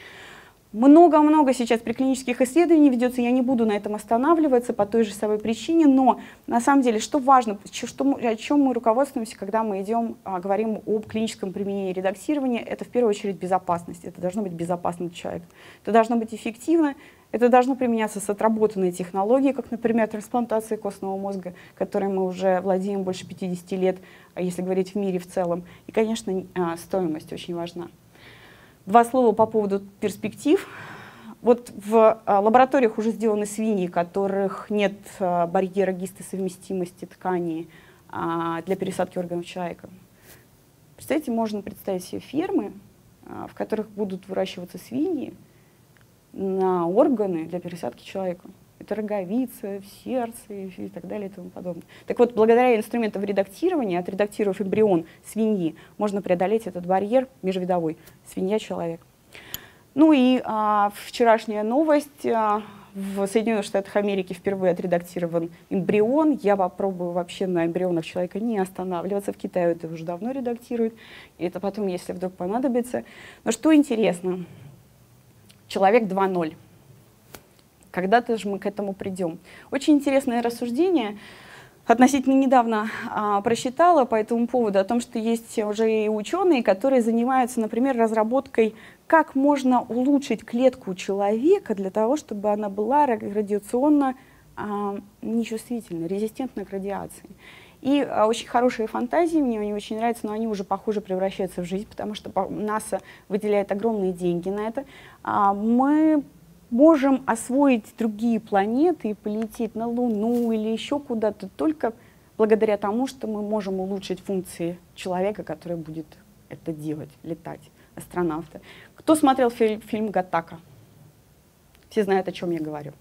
Много-много сейчас приклинических исследований ведется, я не буду на этом останавливаться по той же самой причине, но на самом деле, что важно, что, о чем мы руководствуемся, когда мы идем, а, говорим об клиническом применении редактирования, это в первую очередь безопасность, это должно быть безопасно для человека, это должно быть эффективно, это должно применяться с отработанной технологией, как, например, трансплантация костного мозга, которой мы уже владеем больше пятидесяти лет, если говорить в мире в целом, и, конечно, стоимость очень важна. Два слова по поводу перспектив. Вот в а, лабораториях уже сделаны свиньи, у которых нет а, барьера гистосовместимости тканей а, для пересадки органов человека. Представьте, можно представить себе фермы, а, в которых будут выращиваться свиньи на органы для пересадки человека. Это роговица, сердце и так далее и тому подобное. Так вот, благодаря инструментам редактирования, отредактировав эмбрион свиньи, можно преодолеть этот барьер межвидовой свинья-человек. Ну и а, вчерашняя новость. А, в Соединенных Штатах Америки впервые отредактирован эмбрион. Я попробую вообще на эмбрионах человека не останавливаться. В Китае это уже давно редактируют. И это потом, если вдруг понадобится. Но что интересно, человек два ноль. Когда-то же мы к этому придем. Очень интересное рассуждение. Относительно недавно а, прочитала по этому поводу о том, что есть уже и ученые, которые занимаются, например, разработкой, как можно улучшить клетку человека для того, чтобы она была радиационно а, нечувствительной, резистентна к радиации. И а, очень хорошие фантазии, мне они очень нравятся, но они уже, похоже, превращаются в жизнь, потому что НАСА выделяет огромные деньги на это. А, мы можем освоить другие планеты и полететь на Луну или еще куда-то только благодаря тому, что мы можем улучшить функции человека, который будет это делать, летать, астронавта. Кто смотрел фильм, фильм «Гаттака»? Все знают, о чем я говорю.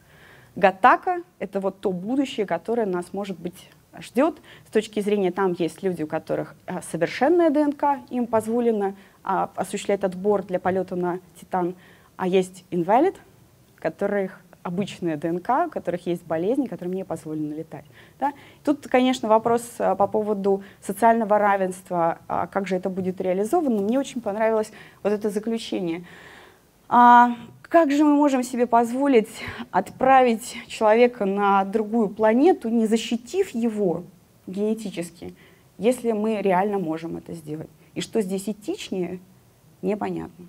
Гаттака — это вот то будущее, которое нас, может быть, ждет. С точки зрения, там есть люди, у которых совершенная ДНК, им позволено а, осуществлять отбор для полета на Титан. А есть инвалид, у которых обычная ДНК, у которых есть болезни, которым не позволено летать. Да? Тут, конечно, вопрос а, по поводу социального равенства, а, как же это будет реализовано. Мне очень понравилось вот это заключение. А, как же мы можем себе позволить отправить человека на другую планету, не защитив его генетически, если мы реально можем это сделать? И что здесь этичнее, непонятно.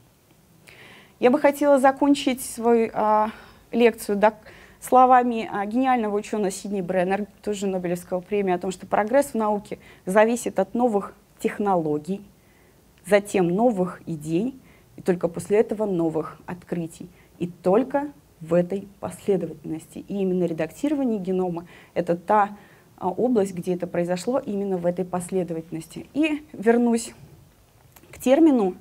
Я бы хотела закончить свою а, лекцию да, словами а, гениального ученого Сидни Бреннер, тоже Нобелевского премии, о том, что прогресс в науке зависит от новых технологий, затем новых идей, и только после этого новых открытий. И только в этой последовательности. И именно редактирование генома — это та а, область, где это произошло именно в этой последовательности. И вернусь к термину.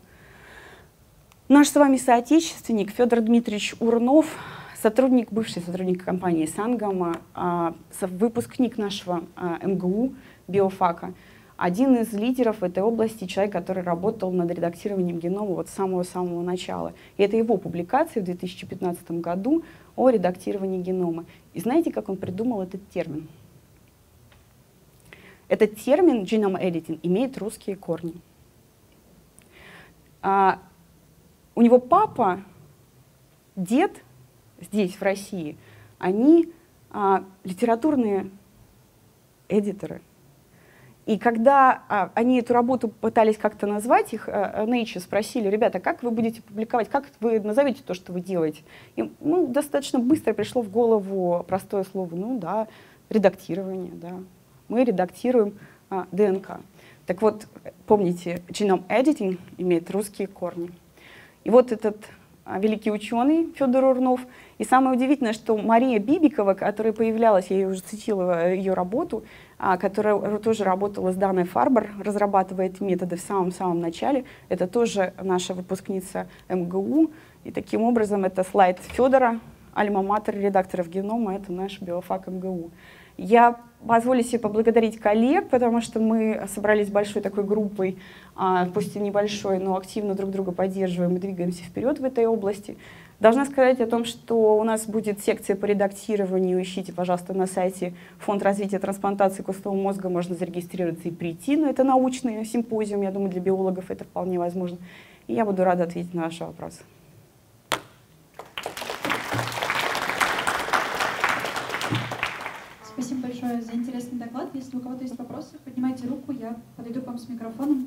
Наш с вами соотечественник Федор Дмитриевич Урнов, сотрудник, бывший сотрудник компании Сангама, выпускник нашего эм гэ у, биофака, один из лидеров этой области, человек, который работал над редактированием генома вот с самого-самого начала. И это его публикация в две тысячи пятнадцатом году о редактировании генома. И знаете, как он придумал этот термин? Этот термин genome editing имеет русские корни. А, у него папа, дед здесь, в России, они а, литературные эдиторы. И когда а, они эту работу пытались как-то назвать, их а, Nature спросили: ребята, как вы будете публиковать, как вы назовете то, что вы делаете? И, ну, достаточно быстро пришло в голову простое слово, ну да, редактирование, да. Мы редактируем а, ДНК. Так вот, помните, genome editing имеет русские корни. И вот этот а, великий ученый Федор Урнов. И самое удивительное, что Мария Бибикова, которая появлялась, я уже цитировала ее работу, а, которая тоже работала с Даной Фарбер, разрабатывает методы в самом-самом начале, это тоже наша выпускница эм гэ у. И таким образом это слайд Федора, альма-матер редакторов генома, это наш биофак эм гэ у. Я позволю себе поблагодарить коллег, потому что мы собрались большой такой группой, а, пусть и небольшой, но активно друг друга поддерживаем и двигаемся вперед в этой области. Должна сказать о том, что у нас будет секция по редактированию. Ищите, пожалуйста, на сайте Фонд развития трансплантации костного мозга. Можно зарегистрироваться и прийти. Но это научный симпозиум, я думаю, для биологов это вполне возможно. И я буду рада ответить на ваши вопросы. Спасибо большое за интересный доклад. Если у кого-то есть вопросы, поднимайте руку, я подойду к вам с микрофоном.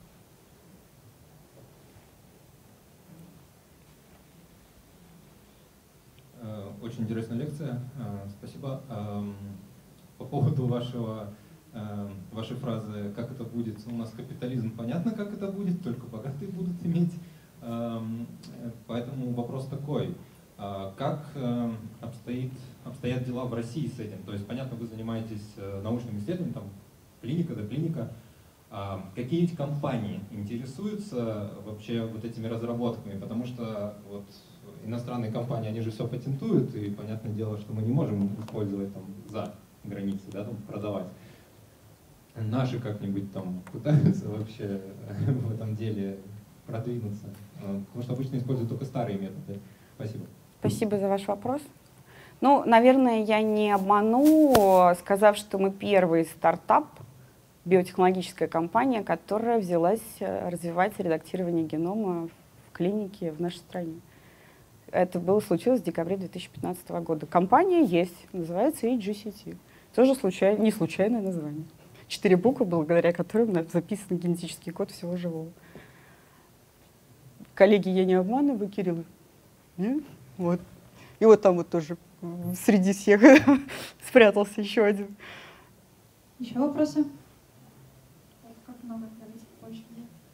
Очень интересная лекция, спасибо. По поводу вашего, вашей фразы, как это будет, у нас капитализм, понятно, как это будет, только богатые будут иметь. Поэтому вопрос такой, как обстоит, обстоят дела в России с этим? То есть, понятно, вы занимаетесь научным исследованием, там, клиника до клиника. Какие компании интересуются вообще вот этими разработками? Потому что вот иностранные компании, они же все патентуют, и понятное дело, что мы не можем использовать там за границей, да, там продавать. Наши как-нибудь там пытаются вообще в этом деле продвинуться, потому что обычно используют только старые методы. Спасибо. Спасибо за ваш вопрос. Ну, наверное, я не обману, сказав, что мы первый стартап, биотехнологическая компания, которая взялась развивать редактирование генома в клинике в нашей стране. Это было случилось в декабре две тысячи пятнадцатого года. Компания есть, называется эй джи си ти. Тоже случай, не случайное название. Четыре буквы, благодаря которым записан генетический код всего живого. Коллеги, я не обманываю, Кирилл? Нет? Вот. И вот там вот тоже среди всех спрятался еще один. Еще вопросы? Как много? Давайте больше.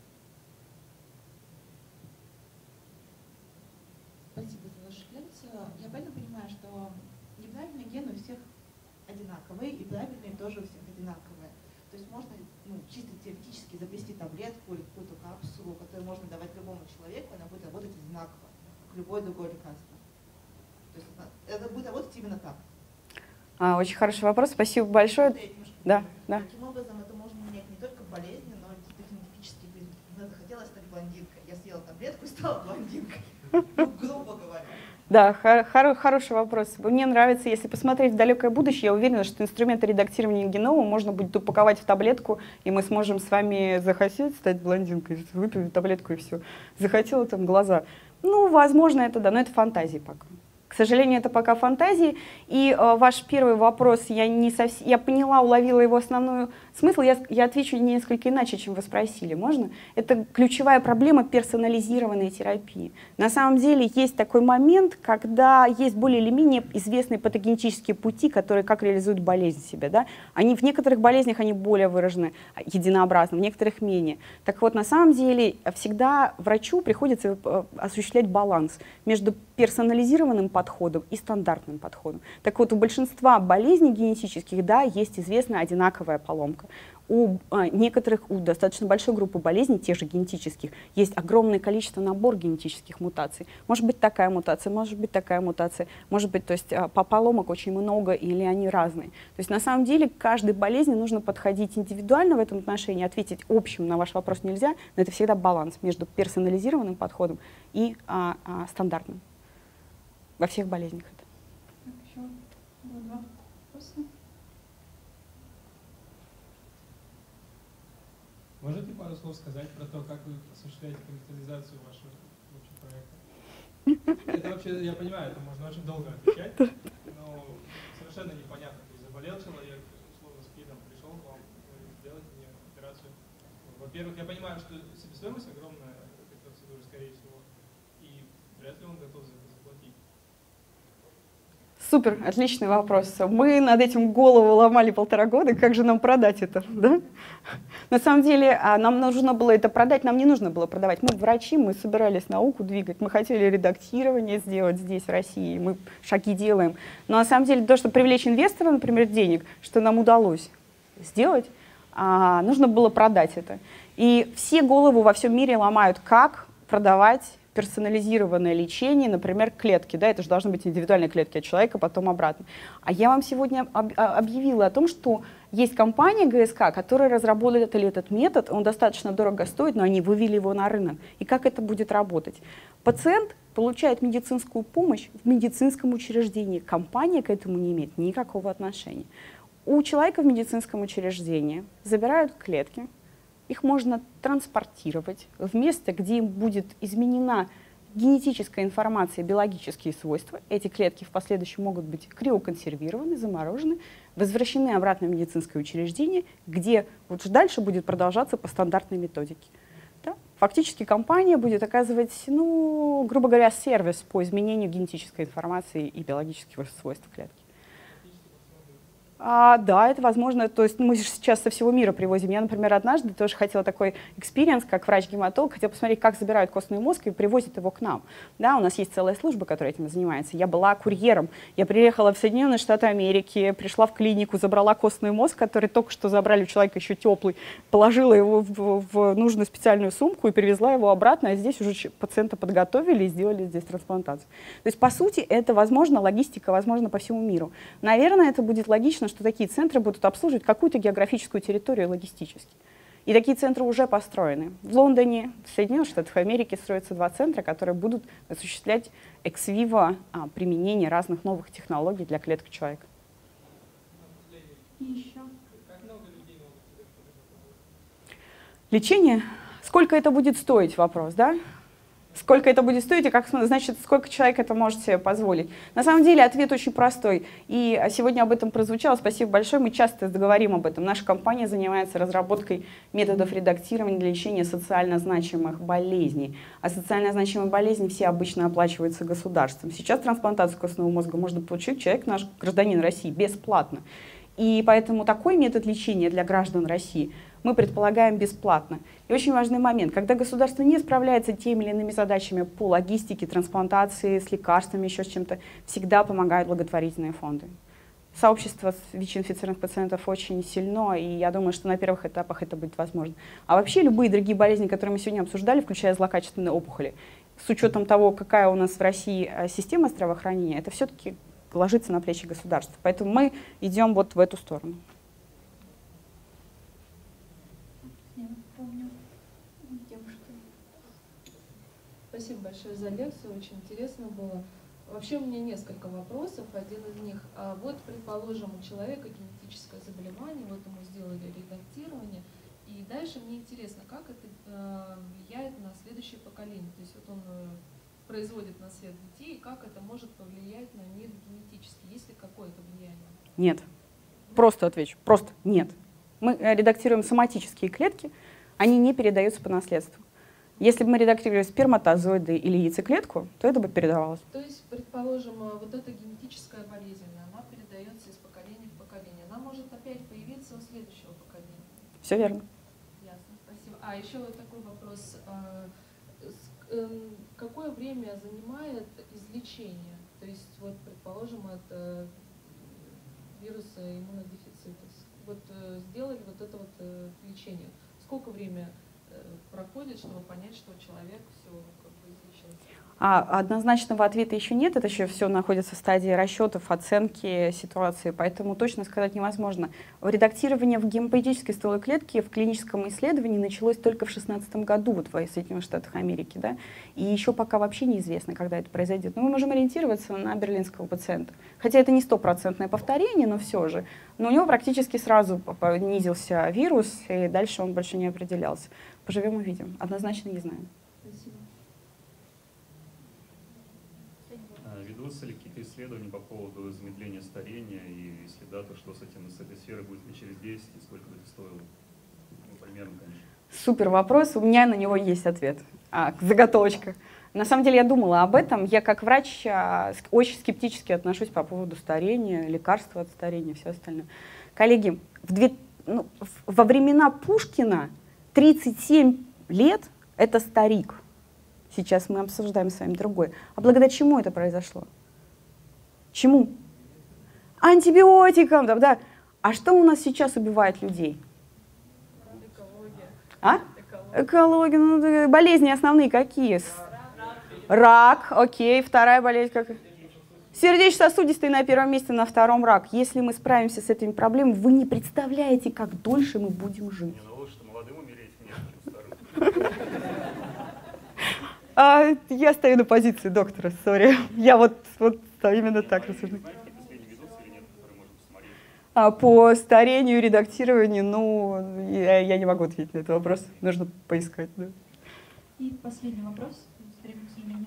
Спасибо за вашу лекцию. Я правильно понимаю, что неправильные гены у всех одинаковые, и правильные тоже у всех одинаковые. То есть можно ну, чисто теоретически заплести таблетку или какую-то капсулу, которую можно давать любому человеку, и она будет работать одинаково, как любое другое лекарство. То есть это будет работать именно так. А, очень хороший вопрос, спасибо большое. Да, да. Таким образом, это можно менять не только болезни, но и технологические признаки. Мне захотелось стать блондинкой. Я съела таблетку и стала блондинкой. Ну, грубо говоря. Да, хор хороший вопрос. Мне нравится, если посмотреть в далекое будущее, я уверена, что инструменты редактирования генома можно будет упаковать в таблетку, и мы сможем с вами захотеть стать блондинкой, выпить таблетку и все. Захотела там глаза. Ну, возможно, это да, но это фантазии пока. К сожалению, это пока фантазии. И э, ваш первый вопрос, я не совсем, я поняла, уловила его основной смысл, я, я отвечу несколько иначе, чем вы спросили. Можно? Это ключевая проблема персонализированной терапии. На самом деле есть такой момент, когда есть более или менее известные патогенетические пути, которые как реализуют болезнь себя. Да? Они, в некоторых болезнях они более выражены, единообразно, в некоторых менее. Так вот, на самом деле всегда врачу приходится осуществлять баланс между персонализированным подходом и стандартным подходом. Так вот, у большинства болезней генетических, да, есть известная одинаковая поломка. У а, некоторых, у достаточно большой группы болезней, тех же генетических, есть огромное количество набор генетических мутаций. Может быть такая мутация, может быть такая мутация, может быть, то есть а, поломок очень много или они разные. То есть на самом деле к каждой болезни нужно подходить индивидуально в этом отношении, ответить общим на ваш вопрос нельзя, но это всегда баланс между персонализированным подходом и а, а, стандартным. Во всех болезнях это. Так, еще было два вопроса. Можете пару слов сказать про то, как вы осуществляете коммерциализацию вашего проекта? Это вообще, я понимаю, это можно очень долго отвечать, но совершенно непонятно. То есть заболел человек, условно, СПИДом, пришел к вам, говорит, сделайте мне операцию. Во-первых, я понимаю, что себестоимость огромная этой процедуры, скорее всего, и вряд ли он готов за это заплатить. Супер, отличный вопрос. Мы над этим голову ломали полтора года, как же нам продать это, да? На самом деле, нам нужно было это продать, нам не нужно было продавать. Мы врачи, мы собирались науку двигать, мы хотели редактирование сделать здесь, в России, мы шаги делаем. Но на самом деле, то, чтобы привлечь инвестора, например, денег, что нам удалось сделать, нужно было продать это. И все голову во всем мире ломают, как продавать персонализированное лечение, например, клетки, да, это же должны быть индивидуальные клетки от человека, потом обратно. А я вам сегодня об, объявила о том, что есть компания ГСК, которая разработала этот метод, он достаточно дорого стоит, но они вывели его на рынок. И как это будет работать? Пациент получает медицинскую помощь в медицинском учреждении, компания к этому не имеет никакого отношения. У человека в медицинском учреждении забирают клетки, их можно транспортировать в место, где им будет изменена генетическая информация, биологические свойства. Эти клетки в последующем могут быть криоконсервированы, заморожены, возвращены обратно в медицинское учреждение, где вот дальше будет продолжаться по стандартной методике. Да? Фактически компания будет оказывать, ну, грубо говоря, сервис по изменению генетической информации и биологических свойств клетки. А, да, это возможно. То есть мы сейчас со всего мира привозим. Я, например, однажды тоже хотела такой экспириенс, как врач-гематолог, хотела посмотреть, как забирают костный мозг и привозят его к нам. Да, у нас есть целая служба, которая этим занимается. Я была курьером. Я приехала в Соединенные Штаты Америки, пришла в клинику, забрала костный мозг, который только что забрали у человека еще теплый, положила его в, в нужную специальную сумку и перевезла его обратно, а здесь уже пациента подготовили и сделали здесь трансплантацию. То есть, по сути, это возможно, логистика возможно по всему миру. Наверное, это будет логично, что такие центры будут обслуживать какую-то географическую территорию логистически. И такие центры уже построены. В Лондоне, в Соединенных Штатах Америки строятся два центра, которые будут осуществлять экс-виво а, применение разных новых технологий для клеток человека. И еще. Лечение? Сколько это будет стоить, вопрос, да? Сколько это будет стоить и как, значит, сколько человек это может себе позволить? На самом деле ответ очень простой. И сегодня об этом прозвучало. Спасибо большое. Мы часто говорим об этом. Наша компания занимается разработкой методов редактирования для лечения социально значимых болезней. А социально значимые болезни все обычно оплачиваются государством. Сейчас трансплантацию костного мозга можно получить человек, наш гражданин России, бесплатно. И поэтому такой метод лечения для граждан России мы предполагаем бесплатно. И очень важный момент, когда государство не справляется теми или иными задачами по логистике, трансплантации, с лекарствами, еще с чем-то, всегда помогают благотворительные фонды. Сообщество ВИЧ-инфицированных пациентов очень сильно, и я думаю, что на первых этапах это будет возможно. А вообще любые другие болезни, которые мы сегодня обсуждали, включая злокачественные опухоли, с учетом того, какая у нас в России система здравоохранения, это все-таки ложится на плечи государства. Поэтому мы идем вот в эту сторону. Спасибо большое за лекцию, очень интересно было. Вообще у меня несколько вопросов. Один из них, а вот, предположим, у человека генетическое заболевание, вот ему сделали редактирование, и дальше мне интересно, как это э, влияет на следующее поколение. То есть вот он э, производит на свет детей, и как это может повлиять на мир генетически, есть ли какое-то влияние? Нет. Просто отвечу, просто нет. Мы редактируем соматические клетки, они не передаются по наследству. Если бы мы редактировали сперматозоиды или яйцеклетку, то это бы передавалось. То есть, предположим, вот эта генетическая болезнь, она передается из поколения в поколение. Она может опять появиться у следующего поколения. Все верно. Ясно, спасибо. А еще вот такой вопрос. Какое время занимает излечение? То есть, вот, предположим, от вируса иммунодефицита. Вот сделали вот это вот лечение. Сколько времени проходит, чтобы понять, что человек все как бы излечился? А однозначного ответа еще нет, это еще все находится в стадии расчетов, оценки ситуации, поэтому точно сказать невозможно. Редактирование в гемопоэтической стволовой клетке в клиническом исследовании началось только в шестнадцатом году вот, в Соединенных Штатах Америки, да? И еще пока вообще неизвестно, когда это произойдет. Но мы можем ориентироваться на берлинского пациента. Хотя это не стопроцентное повторение, но все же. Но у него практически сразу понизился вирус, и дальше он больше не определялся. Поживем увидим. Однозначно не знаем. Спасибо. Ведутся ли какие-то исследования по поводу замедления старения, и если да, то что с этим, с этой сферой будет ли через десять, и сколько бы это стоило? Ну, примерно, конечно. Супер вопрос, у меня на него есть ответ. А, заготовочка. На самом деле я думала об этом. Я как врач а, очень скептически отношусь по поводу старения, лекарства от старения и все остальное. Коллеги, в две, ну, в, во времена Пушкина тридцать семь лет — это старик. Сейчас мы обсуждаем с вами другое. А благодаря чему это произошло? Чему? Антибиотикам. Да, да. А что у нас сейчас убивает людей? Экология. А? Экология. Ну, болезни основные какие? Рак. Окей. Вторая болезнь как? Сердечно-сосудистый на первом месте, на втором рак. Если мы справимся с этими проблемами, вы не представляете, как дольше мы будем жить. Не, ну что молодым умереть, нет, старым. А, я стою на позиции доктора, сори. Я вот, вот именно так рассуждаю. А по старению, редактированию, ну, я, я не могу ответить на этот вопрос. Нужно поискать. Да. И последний вопрос. Спасибо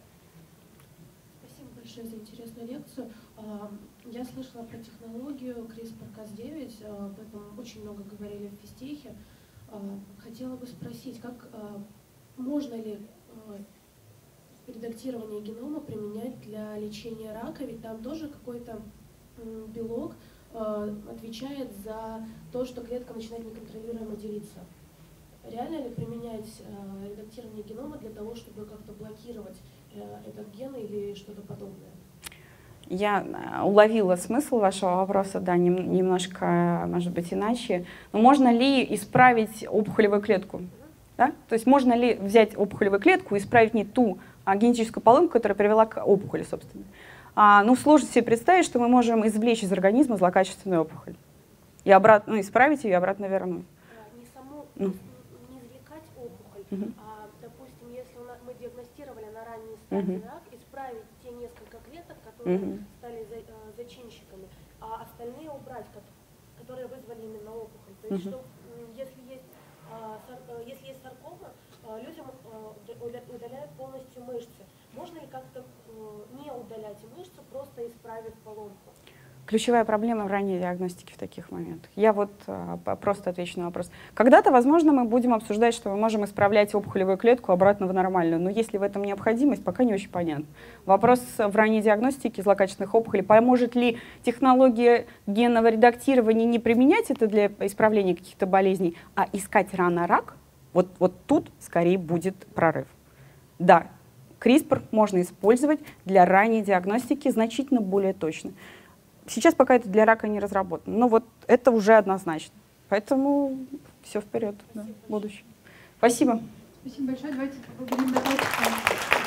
большое за интересную лекцию. Я слышала про технологию криспр Кас девять, об этом очень много говорили в физтехе. Хотела бы спросить, как можно ли редактирование генома применять для лечения рака, ведь там тоже какой-то белок отвечает за то, что клетка начинает неконтролируемо делиться. Реально ли применять редактирование генома для того, чтобы как-то блокировать этот ген или что-то подобное? Я уловила смысл вашего вопроса, да, нем, немножко, может быть, иначе. Но можно ли исправить опухолевую клетку? Да? То есть можно ли взять опухолевую клетку и исправить не ту а генетическую поломку, которая привела к опухоли, собственно? А, ну, сложно себе представить, что мы можем извлечь из организма злокачественную опухоль и обратно, ну, исправить ее и обратно вернуть. Не саму Ну. Не извлекать опухоль, Мгм. а, допустим, если у нас, мы диагностировали на ранней стадии Мгм. рак, исправить те несколько клеток, которые Мгм. стали за- э, зачинщиками, а остальные убрать, ко- которые вызвали именно опухоль. То есть, Мгм. что, м, если есть, а, сар- э, если есть саркома, а, людям э, уда- удаляют полностью мышцы. Можно ли как-то э, не удалять мышцу, просто исправив поломку? Ключевая проблема в ранней диагностике в таких моментах. Я вот а, по- просто отвечу на вопрос. Когда-то, возможно, мы будем обсуждать, что мы можем исправлять опухолевую клетку обратно в нормальную, но если в этом необходимость, пока не очень понятно. Вопрос в ранней диагностике злокачественных опухолей. Поможет ли технология генного редактирования не применять это для исправления каких-то болезней, а искать рано рак? Вот, вот тут скорее будет прорыв. Да, CRISPR можно использовать для ранней диагностики значительно более точно. Сейчас пока это для рака не разработано, но вот это уже однозначно. Поэтому все вперед, да, в будущее. Спасибо. Спасибо большое. Давайте поблагодарим докладчика.